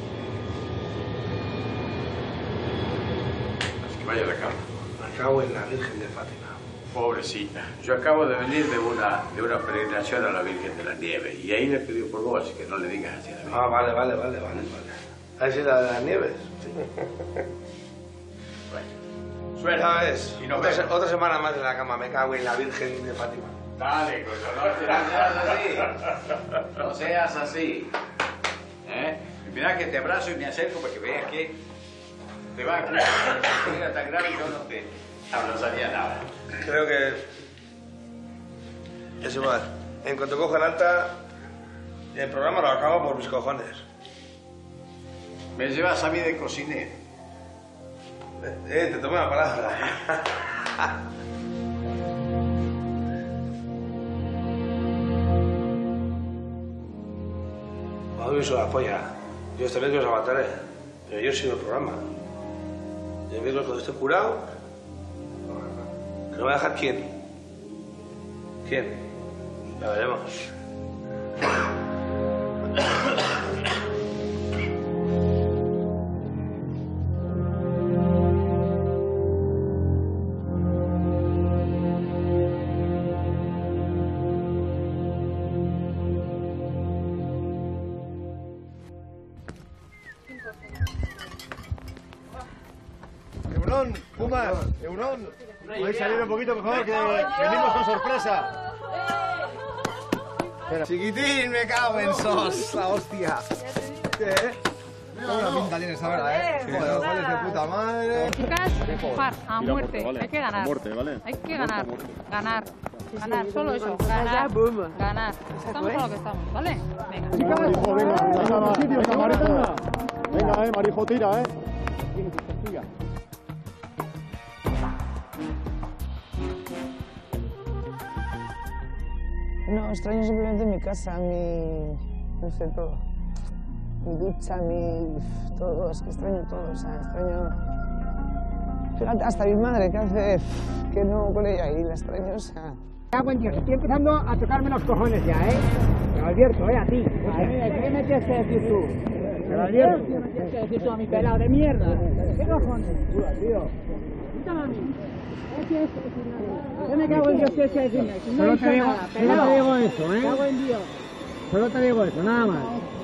Así que vaya a la cama. Acabo en la Virgen de Fátima. Pobrecita. Yo acabo de venir de una peregrinación a la Virgen de la Nieve y ahí le pedí por vos, así que no le digas así a la Virgen. Ah, vale. ¿Ahí sí la de las nieves? Sí. Bueno, suerte. Ya ves, otra semana más de la cama, me cago en la Virgen de Fátima. Dale, coño, no seas así. Mirá que te abrazo y me acerco para que veas que te va a cuidar. Si estuviera tan grave, yo no te abrazaría nada. Creo que es igual. En cuanto coja el alta, el programa lo acabo por mis cojones. Me llevas a mí de cocinero. Te tomo la palabra. Maduro hizo la polla. Yo este mes os aguantaré. Pero yo sigo el programa. Yo mismo cuando esté curado, ¿lo va a dejar quién? ¿Quién? Ya veremos. Eurón, Pumas, Eurón. Podéis salir un poquito, por favor, que venimos con sorpresa. Chiquitín, me cago en sos, la hostia. ¿Qué? Una pinta tienes ahora, Joder, goles de puta madre. Chicas, par, a muerte. Vale. Hay que ganar. A muerte, ¿vale? Hay que ganar. Ganar. Ganar, solo eso. Ganar. Ganar. Estamos a lo que estamos, ¿vale? Venga. Venga, Marijo, tira, No, extraño simplemente mi casa, no sé, todo. Mi ducha, todo, es que extraño todo, o sea, extraño... Fíjate, hasta mi madre, que hace que no con ella y la extraño, o sea... Cago en Dios, estoy empezando a tocarme los cojones ya, Te lo advierto, a ti. ¿Qué me tienes que decir tú? Te lo advierto. ¿Qué me tienes que decir tú a mi pelado de mierda? ¿Qué cojones? Tío. Quítame a mí. Yo me cago en Dios, tienes que decirme. Solo te digo eso, Cago en Dios. Solo te digo eso, nada más.